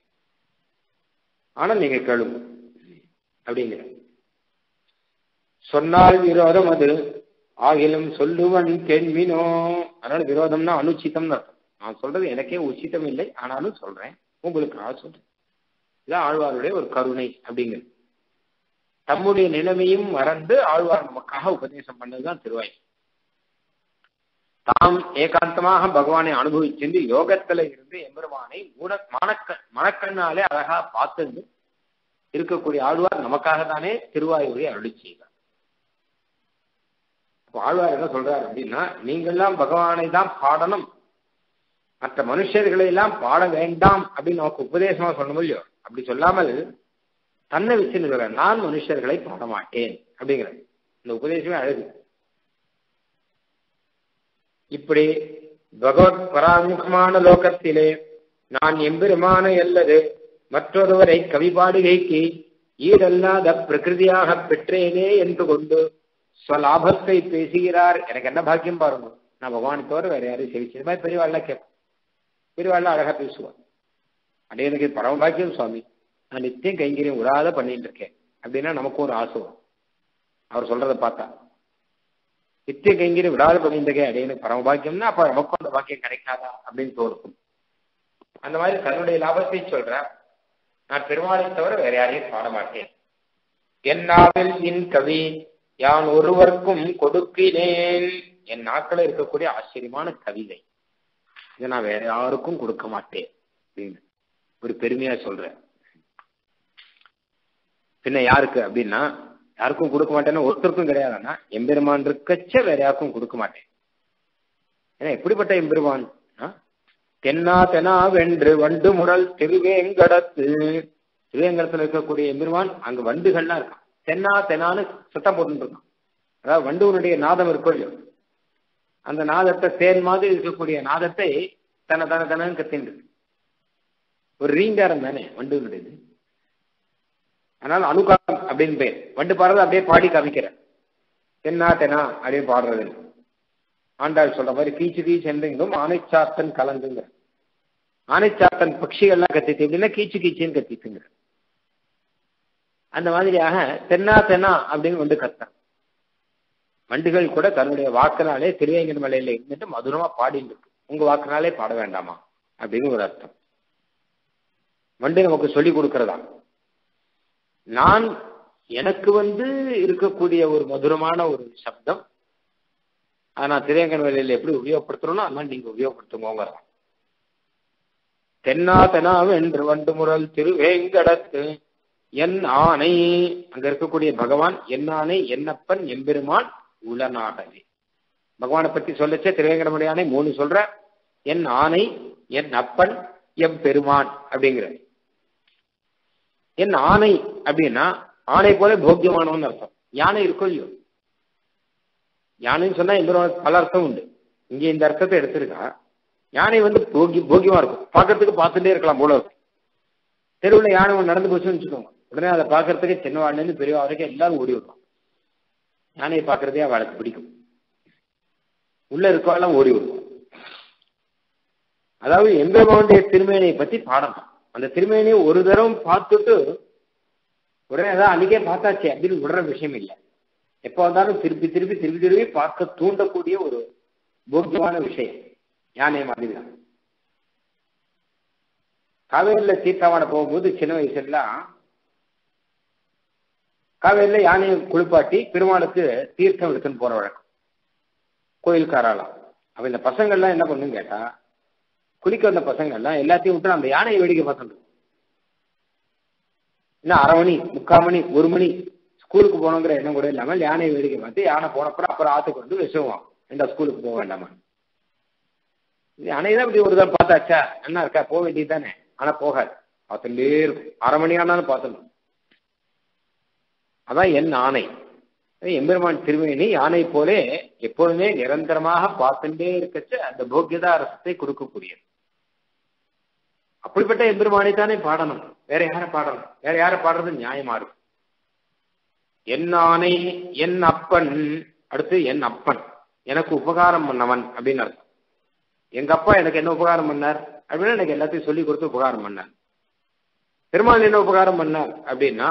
ஆனா நீங்க கேளுங்க அப்படிங்கிற. சொன்னால் விரோதம் அது ஆகிலும் சொல்லுவன் கேள்வினோ. அதனால விரோதம்னா அனுச்சிதம்னு அர்த்தம். நான் சொல்றது எனக்கே உச்சிதம் இல்லை, ஆனாலும் சொல்றேன், உங்களுக்காக சொல்றேன். இதான் ஆழ்வாருடைய ஒரு கருணை அப்படிங்கிறது. தம்முடைய நிலைமையும் மறந்து ஆழ்வார் நமக்காக உபதேசம் பண்ணதுதான் திருவாய். தாம் ஏகாந்தமாக பகவானை அனுபவிச்சிருந்து யோகத்துல இருந்து எம்பெருமானை மூட மனக்க மனக்கண்ணாலே அழகா பார்த்தது இருக்கக்கூடிய ஆழ்வார் நமக்காக தானே திருவாயூரை அருளி செய்தார். ஆழ்வார் என்ன சொல்றாரு அப்படின்னா, நீங்கள்லாம் பகவானை தான் பாடணும், மற்ற மனுஷர்களை எல்லாம் பாட வேண்டாம் அப்படின்னு நமக்கு உபதேசமா சொல்லணும் இல்லையோ. அப்படி சொல்லாமல் தன்னை வச்சு சொல்ற, நான் மனுஷர்களை பாட மாட்டேன் அப்படிங்கிற இந்த உபதேசமே அழகு. இப்படி பகவத் பராமுகமான லோகத்திலே நான் எம்பெருமான அல்லது மற்றொருவரை கவிபாடுகைக்கு ஈடல்லாத பிரகிருதியாக பெற்றேனே என்று கொண்டு ஸ்வலாபத்தை பேசுகிறார். எனக்கு என்ன பாக்கியம் பாருங்க, நான் பகவானை தவிர வேற யாரையும் சேவிச்சு. இது மாதிரி பெரியவாள்லாம் கேட்பேன். பெரியவாள்லாம் அழகா பேசுவான். அப்படியே எனக்கு பரம பாக்கியம் சுவாமி, நான் நித்தியம் கைங்கரியம் விடாத பண்ணிட்டு இருக்கேன் அப்படின்னா நமக்கும் ஒரு ஆசை வரும். அவர் சொல்றதை பார்த்தா நித்திய கைங்கரியம் விடாத பண்ணிட்டு இருக்கேன் அப்படியே எனக்கு பரம பாக்கியம்னா அப்ப நமக்கும் அந்த பாக்கியம் கிடைக்காதா அப்படின்னு தோணும். அந்த மாதிரி தன்னுடைய லாபத்தை சொல்ற, நான் பெருமாளை தவிர வேற யாரையும் பாட மாட்டேன். என்னாவில் இன் கவி யான் ஒருவருக்கும் கொடுக்கிறேன். என் நாட்கள் இருக்கக்கூடிய ஆச்சரியமான கவிதை இதை நான் வேற யாருக்கும் கொடுக்க மாட்டேன் அப்படின்னு ஒரு பெருமையா சொல்றேன். பின்ன யாருக்கு அப்படின்னா, யாருக்கும் கொடுக்க மாட்டேன்னா ஒருத்தருக்கும் கிடையாதுன்னா எம்பெருமான் இருக்கச்ச வேற யாருக்கும் கொடுக்க மாட்டேன். ஏன்னா எப்படிப்பட்ட எம்பெருமான்? தென்னா தெனா வென்று வண்டு முடல் திருவேங்கடத்து. திருவேங்கடத்துல இருக்கக்கூடிய எம்பெருமான் அங்க வண்டுகள்லாம் இருக்கான். தென்னா தெனான்னு சத்தம் போட்டு இருக்கான். அதாவது வண்டுவனுடைய நாதம் இருக்கும் இல்லையோ, அந்த நாதத்தை தேன் மாதிரி இருக்கக்கூடிய நாதத்தை தன தன தனன்னு கத்தின்னு இருக்கு. ஒரு ரீங்காரம் தானே வண்டுவனுடையது. அதனால அனுகாரம் அப்படின்னு பேர். வண்டு பாடுறது அப்படியே பாடி காமிக்கிற. தென்னா தெனா அப்படின்னு பாடுறது. ஆண்டாள் சொல்ற மாதிரி கீச்சு கீச்சு என்றெங்கும் ஆனைச்சாத்தன் கலந்துங்க. ஆனைச்சாத்தன் பட்சிகள்லாம் கத்திட்டு எப்படின்னா கீச்சு கீச்சுன்னு கத்திட்டுங்க. அந்த மாதிரியாக தென்னா தென்னா அப்படின்னு வந்து கத்தான். வண்டுகள் கூட தன்னுடைய வாக்கினாலே திருவேங்கட மலையில இருந்துட்டு மதுரமா பாடிட்டு இருக்கு. உங்க வாக்கினாலே பாட வேண்டாமா அப்படின்னு ஒரு அர்த்தம். வண்டு நமக்கு சொல்லி கொடுக்கறதா. நான் எனக்கு வந்து இருக்கக்கூடிய ஒரு மதுரமான ஒரு சப்தம், அதை நான் திருவேங்கட மலையில எப்படி உபயோகப்படுத்தணும்னா அதெல்லாம் நீங்க உபயோகப்படுத்துங்க. தென்னா தெனாவு என்று வண்டு முரல் திருவேங்கடத்து என் ஆணை. அங்க இருக்கக்கூடிய பகவான் என் ஆணை, என்னப்பன், எம்பெருமான், உளநாடவே. பகவானை பத்தி சொல்லச்சே திருவேங்கடமுடைய ஆணை மூணு சொல்ற. என் ஆணை, என் அப்பன், எம் பெருமான் அப்படிங்கிற. என் ஆணை அப்படின்னா ஆணை போல போக்கியமானவன் அர்த்தம். யானை இருக்கும் இல்லையோ, யானைன்னு சொன்னா எம்பெருமான் பல அர்த்தம் உண்டு. இங்க இந்த அர்த்தத்தை எடுத்திருக்கா. யானை வந்து போகி போக்கியமா இருக்கும், பார்க்கறதுக்கு பார்த்துட்டே இருக்கலாம் போல இருக்கும். தெருவில் யானை நடந்து போச்சுன்னு வச்சுக்கோங்க, உடனே அதை பார்க்கறதுக்கு சின்னவாழ்லேருந்து பெரியவா வரைக்கும் எல்லாரும் ஓடி வருவாங்க. யானையை பார்க்கறதே அவளுக்கு பிடிக்கும். உள்ள இருக்கவெல்லாம் ஓடி வருவாங்க. அதாவது எம்பெருமானுடைய திருமேனியை பத்தி பாடணும். அந்த திருமேனியை ஒரு தரம் பார்த்துட்டு உடனே அதான் அன்னைக்கே பார்த்தாச்சு அப்படின்னு விடுற விஷயம் இல்லை. எப்போ வந்தாலும் திருப்பி திருப்பி திருப்பி திருப்பி பார்க்க தூண்டக்கூடிய ஒரு போக்கியமான விஷயம் யானை மாதிரி தான். காவேரியில தீர்த்தாவன போகும்போது சின்ன வயசுலாம் காவேரியில யானையை குளிப்பாட்டி பெருமாளுக்கு தீர்த்தம் எடுத்துன்னு போற வழக்கம் கோயிலுக்காராலாம். அவ இந்த பசங்கள்லாம் என்ன பண்ணுன்னு கேட்டா, குளிக்க வந்த பசங்கள்லாம் எல்லாத்தையும் விட்டு அந்த யானையை வேடிக்கை பார்த்துட்டு இன்னும் அரை மணி முக்கால் மணி ஒரு மணி ஸ்கூலுக்கு போகணுங்கிற எண்ணம் கூட இல்லாமல் யானையை வேடிக்கை பார்த்து யானை போனப்புறம் அப்புறம் ஆத்துக்கு வந்து விசுவான் இந்த ஸ்கூலுக்கு போக வேண்டாமா. யானைதான் இப்படி ஒரு தான் பார்த்தாச்சா என்ன இருக்கா போக வேண்டியது தானே. ஆனா போகாது, பார்த்துட்டே இருக்கும். அரை மணி ஆனாலும் பார்த்துடணும். அதான் என் ஆணை. எம்பெருமான் திருமேனி யானை போலே எப்பொழுதுமே நிரந்தரமாக பார்த்துட்டே இருக்கச்சு அந்த போக்கியதா ரசத்தை கொடுக்கக்கூடியது. அப்படிப்பட்ட எம்பெருமானை தானே பாடணும், வேற யாரை பாடணும்? வேற யாரை பாடுறது நியாயமா இருக்கும்? என் ஆணை என் அப்பன், அடுத்து என் அப்பன் எனக்கு உபகாரம் பண்ணவன் அப்படின்னு அர்த்தம். எங்க அப்பா எனக்கு என்ன உபகாரம் பண்ணார் அப்படின்னா எனக்கு எல்லாத்தையும் சொல்லி கொடுத்து உபகாரம் பண்ணார். பெருமாள் என்ன உபகாரம் பண்ணார் அப்படின்னா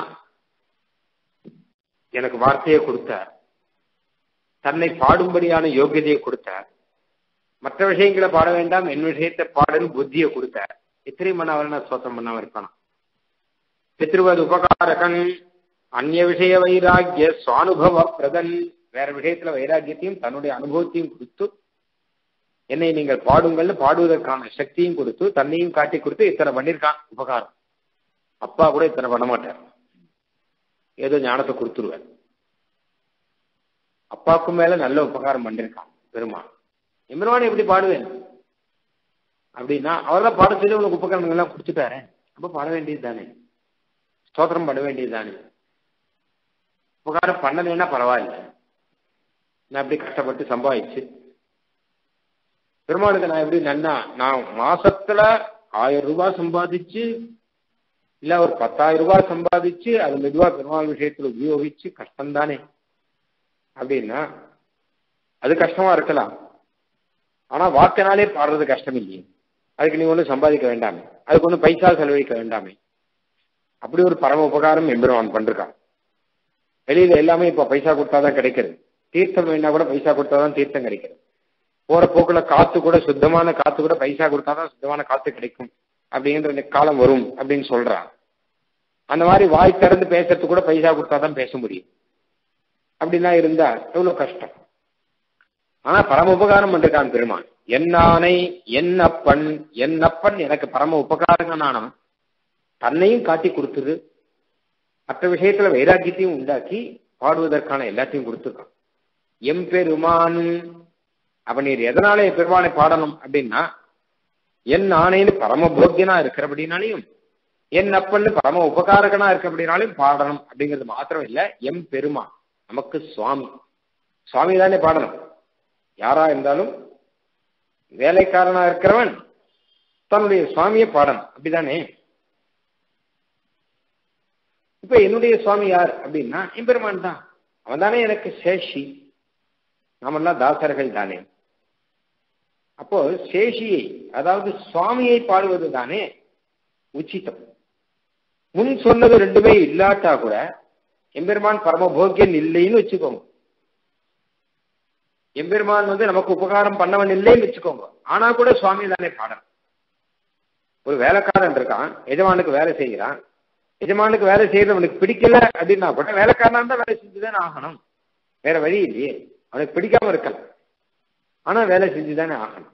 எனக்கு வார்த்தையை கொடுத்தார், தன்னை பாடும்படியான யோகியதையை கொடுத்தார், மற்ற விஷயங்களை பாட வேண்டாம் என் விஷயத்தை பாடன்னு புத்தியை கொடுத்தார். இத்திரையும் பண்ண அவரை சோத்திரம் பண்ணாம இருப்பானா? பித்ருவது உபகாரகன் அந்நிய விஷய வைராகிய சுவானுபவ பிரதன், வேற விஷயத்துல வைராக்கியத்தையும் தன்னுடைய அனுபவத்தையும் கொடுத்து என்னை நீங்கள் பாடுங்கள்னு பாடுவதற்கான சக்தியும் கொடுத்து தன்னையும் காட்டி கொடுத்து இத்தனை பண்ணிருக்கான் உபகாரம். அப்பா கூட இத்தனை பண்ண மாட்டார், ஏதோ ஞானத்தை கொடுத்துருவார். அப்பாவுக்கும் மேல நல்ல உபகாரம் பண்ணிருக்கான் பெருமான். எம்பெருமான் எப்படி பாடுவேன் அப்படின்னா அவர்தான் பாட சொல்லி உனக்கு உபகரணங்கள் எல்லாம் கொடுத்துட்டாரு, அப்ப பாட வேண்டியது தானே, ஸ்தோத்திரம் பண்ண வேண்டியது தானே. உபகாரம் பண்ணலைன்னா பரவாயில்ல, நான் எப்படி கஷ்டப்பட்டு சம்பாதிச்சு பெருமாளுக்கு நான் எப்படி நன்னா நான் மாசத்துல ஆயிரம் ரூபாய் சம்பாதிச்சு இல்ல ஒரு பத்தாயிரம் ரூபாய் சம்பாதிச்சு அது மெதுவா பெருமாள் விஷயத்துல உபயோகிச்சு கஷ்டம்தானே அப்படின்னா அது கஷ்டமா இருக்கலாம். ஆனா வாக்கினாலே பாடுறது கஷ்டம் இல்லையே, அதுக்கு நீ ஒன்றும் சம்பாதிக்க வேண்டாமே, அதுக்கு ஒன்றும் பைசா செலவழிக்க வேண்டாமே. அப்படி ஒரு பரம உபகாரம் எம்பெருமான் பண்றான். வெளியில எல்லாமே இப்ப பைசா கொடுத்தாதான் கிடைக்கிறது. தீர்த்தம் வேணா கூட பைசா கொடுத்தாதான் தீர்த்தம் கிடைக்கிறது. போற போக்குல காத்து கூட சுத்தமான காத்து கூட பைசா கொடுத்தாதான் சுத்தமான காத்து கிடைக்கும் அப்படின்ற காலம் வரும் அப்படின்னு சொல்றான். அந்த மாதிரி வாய் திறந்து பேசுறது கூட பைசா கொடுத்தாதான் பேச முடியும். அப்படின்னா இருந்தா எவ்வளவு கஷ்டம். ஆனா பரம உபகாரம் பண்றான் பெருமான். என்னானை என் அப்பன், என் அப்பன் எனக்கு பரம உபகாரங்கனானவன், தன்னையும் காட்டி கொடுத்துது, மற்ற விஷயத்துல வைராக்கியத்தையும் உண்டாக்கி பாடுவதற்கான எல்லாத்தையும் கொடுத்துருக்கான். எம்பெருமான், அப்ப நீர் எதனால பெருமானை பாடணும் அப்படின்னா என் ஆணைன்னு பரம போக்கியனா இருக்கிறபடினாலையும் என் அப்பன்னு பரம உபகாரகனா இருக்கிறபடினாலையும் பாடணும் அப்படிங்கிறது மாத்திரம் இல்ல. எம் பெருமான் நமக்கு சுவாமி, சுவாமி தானே பாடணும். யாரா இருந்தாலும் வேலைக்காரனா இருக்கிறவன் தன்னுடைய சுவாமியை பாடணும், அப்படிதானே. இப்ப என்னுடைய சுவாமி யார் அப்படின்னா எம்பெருமான் தான். அவன் தானே எனக்கு சேஷி, நாமெல்லாம் தாசர்கள் தானே. அப்போ சேஷியை அதாவது சுவாமியை பாடுவது தானே உச்சிதம். முன் சொன்னது ரெண்டுமே இல்லாட்டா கூட எம்பெருமான் பரமபோக்கியன் இல்லைன்னு வச்சுக்கோங்க, எம்பெருமான் வந்து நமக்கு உபகாரம் பண்ணவன் இல்லைன்னு வச்சுக்கோங்க, ஆனா கூட சுவாமி தானே பாடணும். ஒரு வேலைக்காரன் இருக்கான், எஜமானுக்கு வேலை செய்கிறான், எஜமானுக்கு வேலை செய்யறவனுக்கு பிடிக்கல அப்படின்னா கூட வேலைக்காரனா இருந்தா வேலை செஞ்சுதானே ஆகணும், வேற வழி இல்லையே. அவனுக்கு பிடிக்காம இருக்கலாம், ஆனா வேலை செஞ்சுதானே ஆகணும்.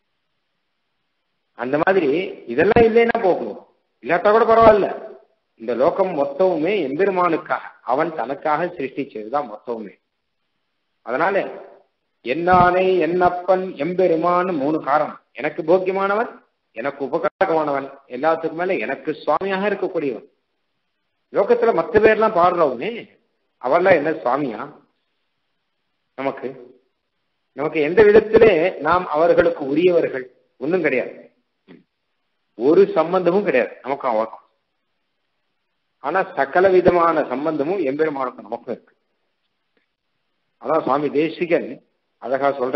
அந்த மாதிரி இதெல்லாம் இல்லைன்னா போகணும், இல்லாட்டா கூட பரவாயில்ல. இந்த லோகம் மொத்தமுமே எம்பெருமானுக்காக, அவன் தனக்காக சிருஷ்டிச்சதுதான் மொத்தமுமே. அதனால என்னானே என்னப்பன் எம்பெருமான் மூணு காரணம். எனக்கு போக்கியமானவன், எனக்கு உபகாரமானவன், எல்லாத்துக்கும் மேல எனக்கு சுவாமியாக இருக்கக்கூடியவன். லோகத்துல மற்ற பேர்லாம் பாடுறவனே அவெல்லாம் என்ன சுவாமியா நமக்கு? நமக்கு எந்த விதத்திலே நாம் அவர்களுக்கு உரியவர்கள் ஒன்றும் கிடையாது, ஒரு சம்பந்தமும் கிடையாது நமக்கு அவருக்கும். ஆனா சகல விதமான சம்பந்தமும் எம்பெருமானுக்கும் நமக்கும் இருக்கு. அதான் சுவாமி தேசிகன் அழகா சொல்ற,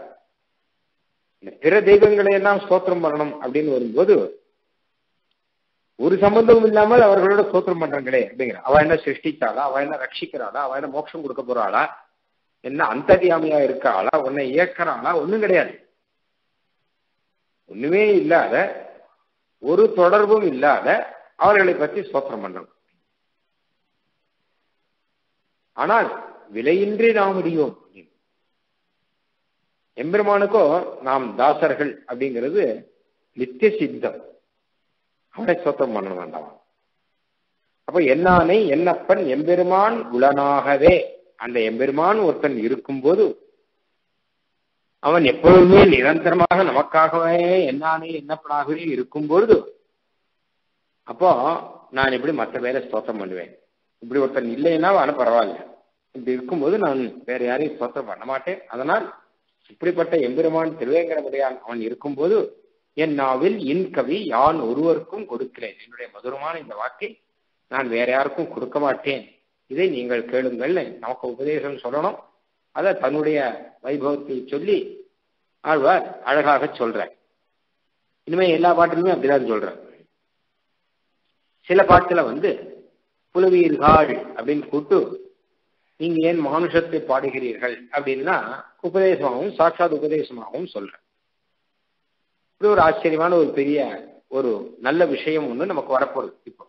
பிற தெய்வங்களை எல்லாம் ஸ்தோத்திரம் பண்ணணும் அப்படின்னு வரும்போது ஒரு சம்பந்தமும் இல்லாமல் அவர்களோட ஸ்தோத்திரம் பண்றாங்களே அப்படிங்கிற. அவ என்ன சிருஷ்டிச்சாளா, அவ என்ன ரட்சிக்கிறாளா, அவ என்ன மோட்சம் கொடுக்க போறாளா, என்ன அந்தர்யாமியா இருக்காளா, உன்னை இயக்கிறாளா, ஒண்ணும் கிடையாது. ஒண்ணுமே இல்லாத ஒரு தொடர்பும் இல்லாத அவர்களை பற்றி ஸ்தோத்திரம் பண்ணணும். ஆனால் விலையின்றி நாம் முடியும். எம்பெருமானுக்கோ நாம் தாசர்கள் அப்படிங்கிறது நித்திய சித்தம். அவனை ஸ்தோத்திரம் பண்ண வேண்டாம். அப்ப என்னானை என்னப்பன் எம்பெருமான் உளனாகவே, அந்த எம்பெருமான் ஒருத்தன் இருக்கும்போது அவன் எப்பொழுதுமே நிரந்தரமாக நமக்காகவே என்னானே என்னப்பனாகவே இருக்கும்பொழுது அப்போ நான் எப்படி மற்ற பேரை ஸ்தோத்திரம் பண்ணுவேன்? இப்படி ஒருத்தன் இல்லைன்னா அவன பரவாயில்ல, இப்படி இருக்கும்போது நான் வேற யாரையும் ஸ்தோத்திரம் பண்ண மாட்டேன். அதனால் இப்படிப்பட்ட எம்பெருமான் திருவேங்கடமுடையான் அவன் இருக்கும்போது என் நாவில் இன் கவி யான் ஒருவருக்கும் கொடுக்கிறேன். என்னுடைய மதுரமான இந்த வாக்கை நான் வேற யாருக்கும் கொடுக்க மாட்டேன். இதை நீங்கள் கேளுங்கள் நமக்கு உபதேசம் சொல்லணும். அதை தன்னுடைய வைபவத்தை சொல்லி ஆழ்வார் அழகாக சொல்றேன். இனிமே எல்லா பாட்டிலுமே அப்படிதான் சொல்றேன். சில பாட்டுல வந்து புலவீர்கள் அப்படின்னு கூட்டு நீங்க ஏன் மானுஷத்தை பாடுகிறீர்கள் அப்படின்னா உபதேசமாகவும் சாட்சாத் உபதேசமாகவும் சொல்றேன். இப்படி ஒரு ஆச்சரியமான ஒரு பெரிய ஒரு நல்ல விஷயம் ஒண்ணு நமக்கு வரப்போகுது. இப்போ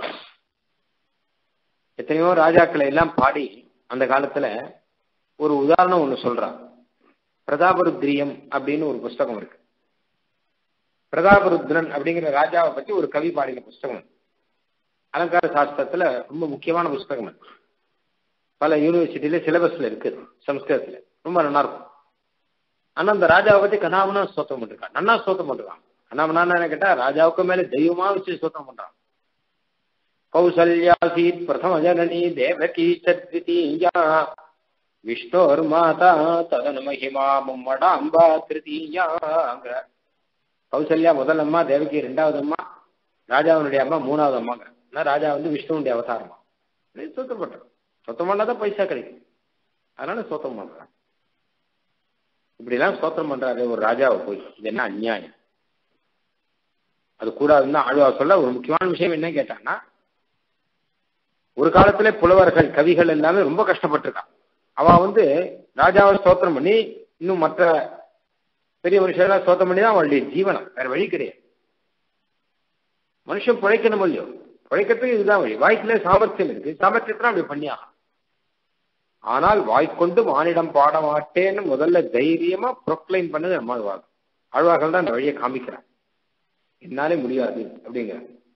எத்தனையோ ராஜாக்களை எல்லாம் பாடி அந்த காலத்துல ஒரு உதாரணம் ஒண்ணு சொல்றான். பிரதாபருத்ரியம் அப்படின்னு ஒரு புஸ்தகம் இருக்கு. பிரதாபருத்ரன் அப்படிங்கிற ராஜாவை பத்தி ஒரு கவி பாடின புஸ்தகம். அலங்கார சாஸ்திரத்துல ரொம்ப முக்கியமான புஸ்தகம். பல யூனிவர்சிட்டியில சிலபஸ்ல இருக்கு, சம்ஸ்கிருதத்துல ரொம்ப நல்லா இருக்கும். ஆனா அந்த ராஜாவை பத்தி கதாமனா ஸ்தோத்திரம் பண்ணிருக்கான், நன்னா ஸ்தோத்திரம் பண்ணிருக்கான். கதாமனா கேட்டா ராஜாவுக்கு மேல தெய்வமா வச்சு ஸ்தோத்திரம் பண்றான். கௌசல்யாசீத் பிரதம ஜனனி தேவகி சத்விதீயா விஷ்ணோர் மாதா ததன மகிமா மும்மடாம்பா திருத்தீயாங்கிற. கௌசல்யா முதல் அம்மா, தேவகி ரெண்டாவது அம்மா, ராஜாவுடைய அம்மா மூணாவது அம்மாங்க. ராஜா வந்து விஷ்ணுடைய அவதாரமா சொத்தம் பண்றான். சொத்தம் பண்ணாதான் பைசா கிடைக்கும், அதனால சோத்திரம் பண்றான். இப்படி எல்லாம் ஸ்தோத்திரம் பண்றாரு ஒரு ராஜாவை போய். இது என்ன அநியாயம்? அது கூடாதுன்னு ஆழ்வார் சொல்ல. ஒரு முக்கியமான விஷயம் என்ன கேட்டான்னா, ஒரு காலத்துல புலவர்கள் கவிகள் எல்லாமே ரொம்ப கஷ்டப்பட்டிருக்கான். அவ வந்து ராஜாவை ஸ்தோத்திரம் பண்ணி இன்னும் மற்ற பெரிய மனுஷெல்லாம் ஸ்தோத்திரம் பண்ணி தான் அவளுடைய ஜீவனம், வேற வழி கிடையாது. மனுஷன் பிழைக்கணும் இல்லையோ, பிழைக்கிறதுக்கு இதுதான் வழி. வாய்க்குள்ள சாமர்த்தியம் இருக்கு, சாமர்த்தியத்தான் அப்படி பண்ணியாக. ஆனால் வாய்க்கொண்டு மானிடம் பாட மாட்டேன்னு முதல்ல தைரியமா ப்ரொக்ளைம் பண்ணது நம்ம ஆழ்வார். ஆழ்வார்கள் தான் அந்த வழியை காமிக்கிறார். என்னாலே முடியாது அப்படிங்கிற.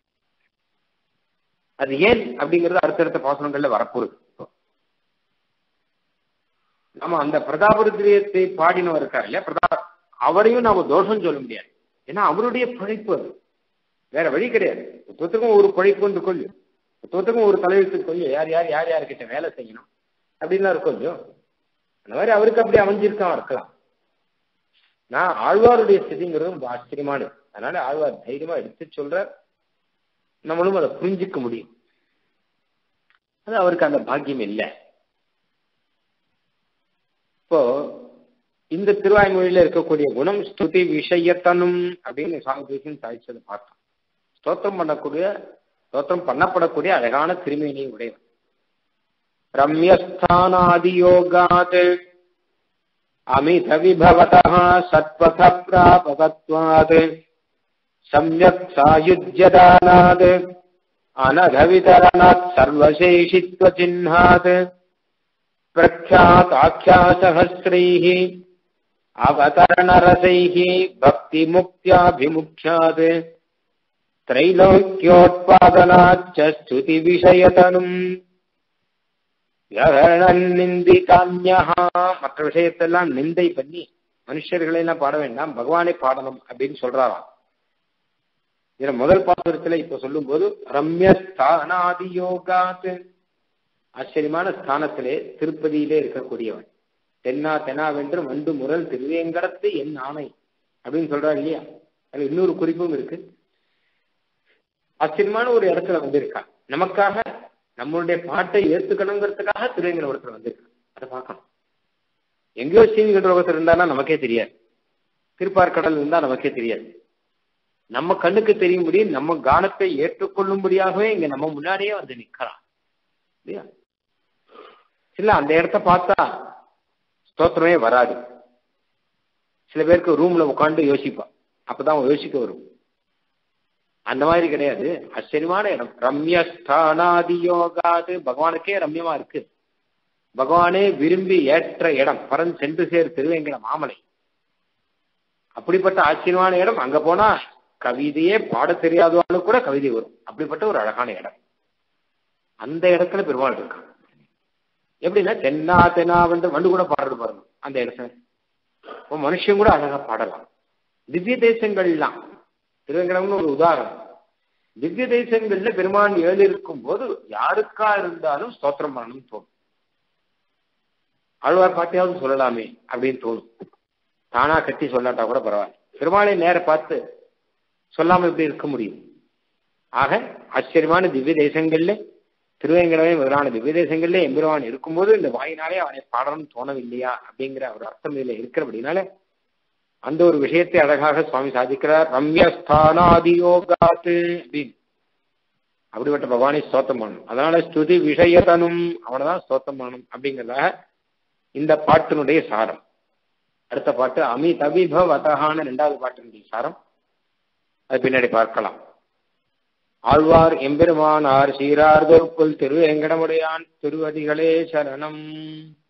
அது ஏன் அப்படிங்கிறது அடுத்தடுத்த பாசனங்கள்ல வரப்போகுது. நம்ம அந்த பிரதாபருத்ரியத்தை பாடினவர் இருக்கார் இல்லையா, பிரதாப், அவரையும் நாம தோஷம் சொல்ல முடியாது. ஏன்னா அவருடைய பழைப்பு அது, வேற வழி கிடையாது. புத்தகத்துக்கும் ஒரு பழைப்பு கொள்ளு, புத்தகத்துக்கும் ஒரு தலையெழுத்து கொள்ளு, யார் யார் யார் யாருக்கிட்ட வேலை செய்யணும் அப்படின்லாம் இருக்கும் இல்லையோ. அந்த மாதிரி அவருக்கு அப்படி அமைஞ்சிருக்கான் இருக்கலாம். நான் ஆழ்வாருடைய ஸ்திதிங்கிறது ரொம்ப ஆச்சரியமானது. அதனால ஆழ்வார் தைரியமா எடுத்து சொல்ற, நம்மளும் அதை புரிஞ்சிக்க முடியும். அது அவருக்கு அந்த பாக்கியம் இல்லை. இப்போ இந்த திருவாய்மொழியில இருக்கக்கூடிய குணம் ஸ்துதி விஷயத்தனும் அப்படின்னு சுவாமி தேசிகன் சாதிச்சதை பார்த்தோம். ஸ்தோத்திரம் பண்ணக்கூடிய, ஸ்தோத்திரம் பண்ணப்படக்கூடிய அழகான திருமேனியை உடையவர். ரம்யஸ்தானாதியோகாத் அமித விபவதः சத்பத பிராபகத்வாத் சம்யக் சாயுஜ்யதானாத் அனக விதரணாத் சர்வசேஷித்வ சின்ஹாத் பிரக்யாத் ஆக்யாசஹஸ்ரைஹ அவதரணரசைஹ பக்தி முக்த்யாபிமுக்யாத் த்ரைலோக்யோத்பாதனாச்ச ஸ்துதி விஷயதனும் நிந்திதான்யஹ. மற்ற விஷயத்தெல்லாம் நிந்தை பண்ணி மனுஷர்களை எல்லாம் பாட வேண்டாம், பகவானை பாடணும் அப்படின்னு சொல்றாராம். இதுல முதல் பாசுரத்துல இப்ப சொல்லும் போது ரம்யஸ்தானாதி யோகாத், ஆச்சரியமான ஸ்தானத்திலே திருப்பதியிலே இருக்கக்கூடியவன். தென்னா தெனாவென்று வண்டு முரல் திருவேங்கடத்து என் ஆணை அப்படின்னு சொல்றாரு இல்லையா. அது இன்னொரு குறிப்பும் இருக்கு. ஆச்சரியமான ஒரு இடத்துல வந்திருக்கான். நமக்காக நம்மளுடைய பாட்டை ஏற்றுக்கணுங்கிறதுக்காக திருவேங்கடத்துல வந்திருக்கான். அதை பார்க்கணும். எங்கேயோ சீனிகடத்தில் இருந்தாலும் நமக்கே தெரியாது, திருப்பார்கடல் இருந்தா நமக்கே தெரியாது. நம்ம கண்ணுக்கு தெரியும்படி நம்ம கானத்தை ஏற்றுக்கொள்ளும்படியாகவே இங்க நம்ம முன்னாடியே வந்து நிற்கிறான் இல்லையா. இல்ல அந்த இடத்த பார்த்தா ஸ்தோத்திரமே வராது. சில பேருக்கு ரூம்ல உட்காந்து யோசிப்பா, அப்பதான் யோசிக்க வரும். அந்த மாதிரி கிடையாது. ஆச்சரியமான இடம். ரம்யஸ்தானாதி யோகாது, பகவானுக்கே ரம்யமா இருக்கு. பகவானே விரும்பி ஏற்ற இடம் பரன் சென்று சேர் திருவேங்கட மாமலை. அப்படிப்பட்ட ஆச்சரியமான இடம். அங்க போனா கவிதையே பாட தெரியாதவனுக்கு கூட கவிதை வரும். அப்படிப்பட்ட ஒரு அழகான இடம். அந்த இடத்துல பெருமாள் இருக்கான். எப்படின்னா தென்னா தென்னா வந்து வண்டு கூட பாடுறது பாருங்க அந்த இடத்துல. மனுஷன் கூட அழகா பாடலாம். திவ்ய தேசங்கள்லாம் திருவேங்கடம்னு ஒரு உதாரணம். திவ்ய தேசங்கள்ல பெருமான் ஏழு இருக்கும் போது யாருக்கா இருந்தாலும் ஸ்தோத்திரம் பண்ணணும்னு தோணும். ஆழ்வார் பாட்டியாவது சொல்லலாமே அப்படின்னு தோணும். தானா கட்டி சொல்லாட்டா கூட பரவாயில்ல. பெருமாளை நேர பார்த்து சொல்லாம எப்படி இருக்க முடியும்? ஆக ஆச்சரியமான திவ்ய தேசங்கள்ல திருவேங்கடமே முதலான திவ்ய தேசங்கள்ல எம்பெருமான் இருக்கும்போது இந்த வாயினாலே அவனை பாடணும்னு தோணவில்லையா அப்படிங்கிற ஒரு அர்த்தம் இதுல இருக்கிறபடினால அந்த ஒரு விஷயத்தை அழகாக சுவாமி சாதிக்கிறார். ரம்யஸ்தானாதி யோகாத்து அப்படின்னு. அப்படிப்பட்ட பகவானை ஸ்தோத்திரம் பண்ணணும். அதனால ஸ்துதி விஷயத்தனும் அவனைதான் ஸ்தோத்திரம் பண்ணணும் அப்படிங்கிறதாக இந்த பாட்டினுடைய சாரம். அடுத்த பாட்டு அமிதவிபவதஹான ரெண்டாவது பாட்டினுடைய சாரம். அது பின்னாடி பார்க்கலாம். ஆழ்வார் எம்பெருமானார் சீரார் தொருப்புல் திருவேங்கடமுடையான் திருவடிகளே சரணம்.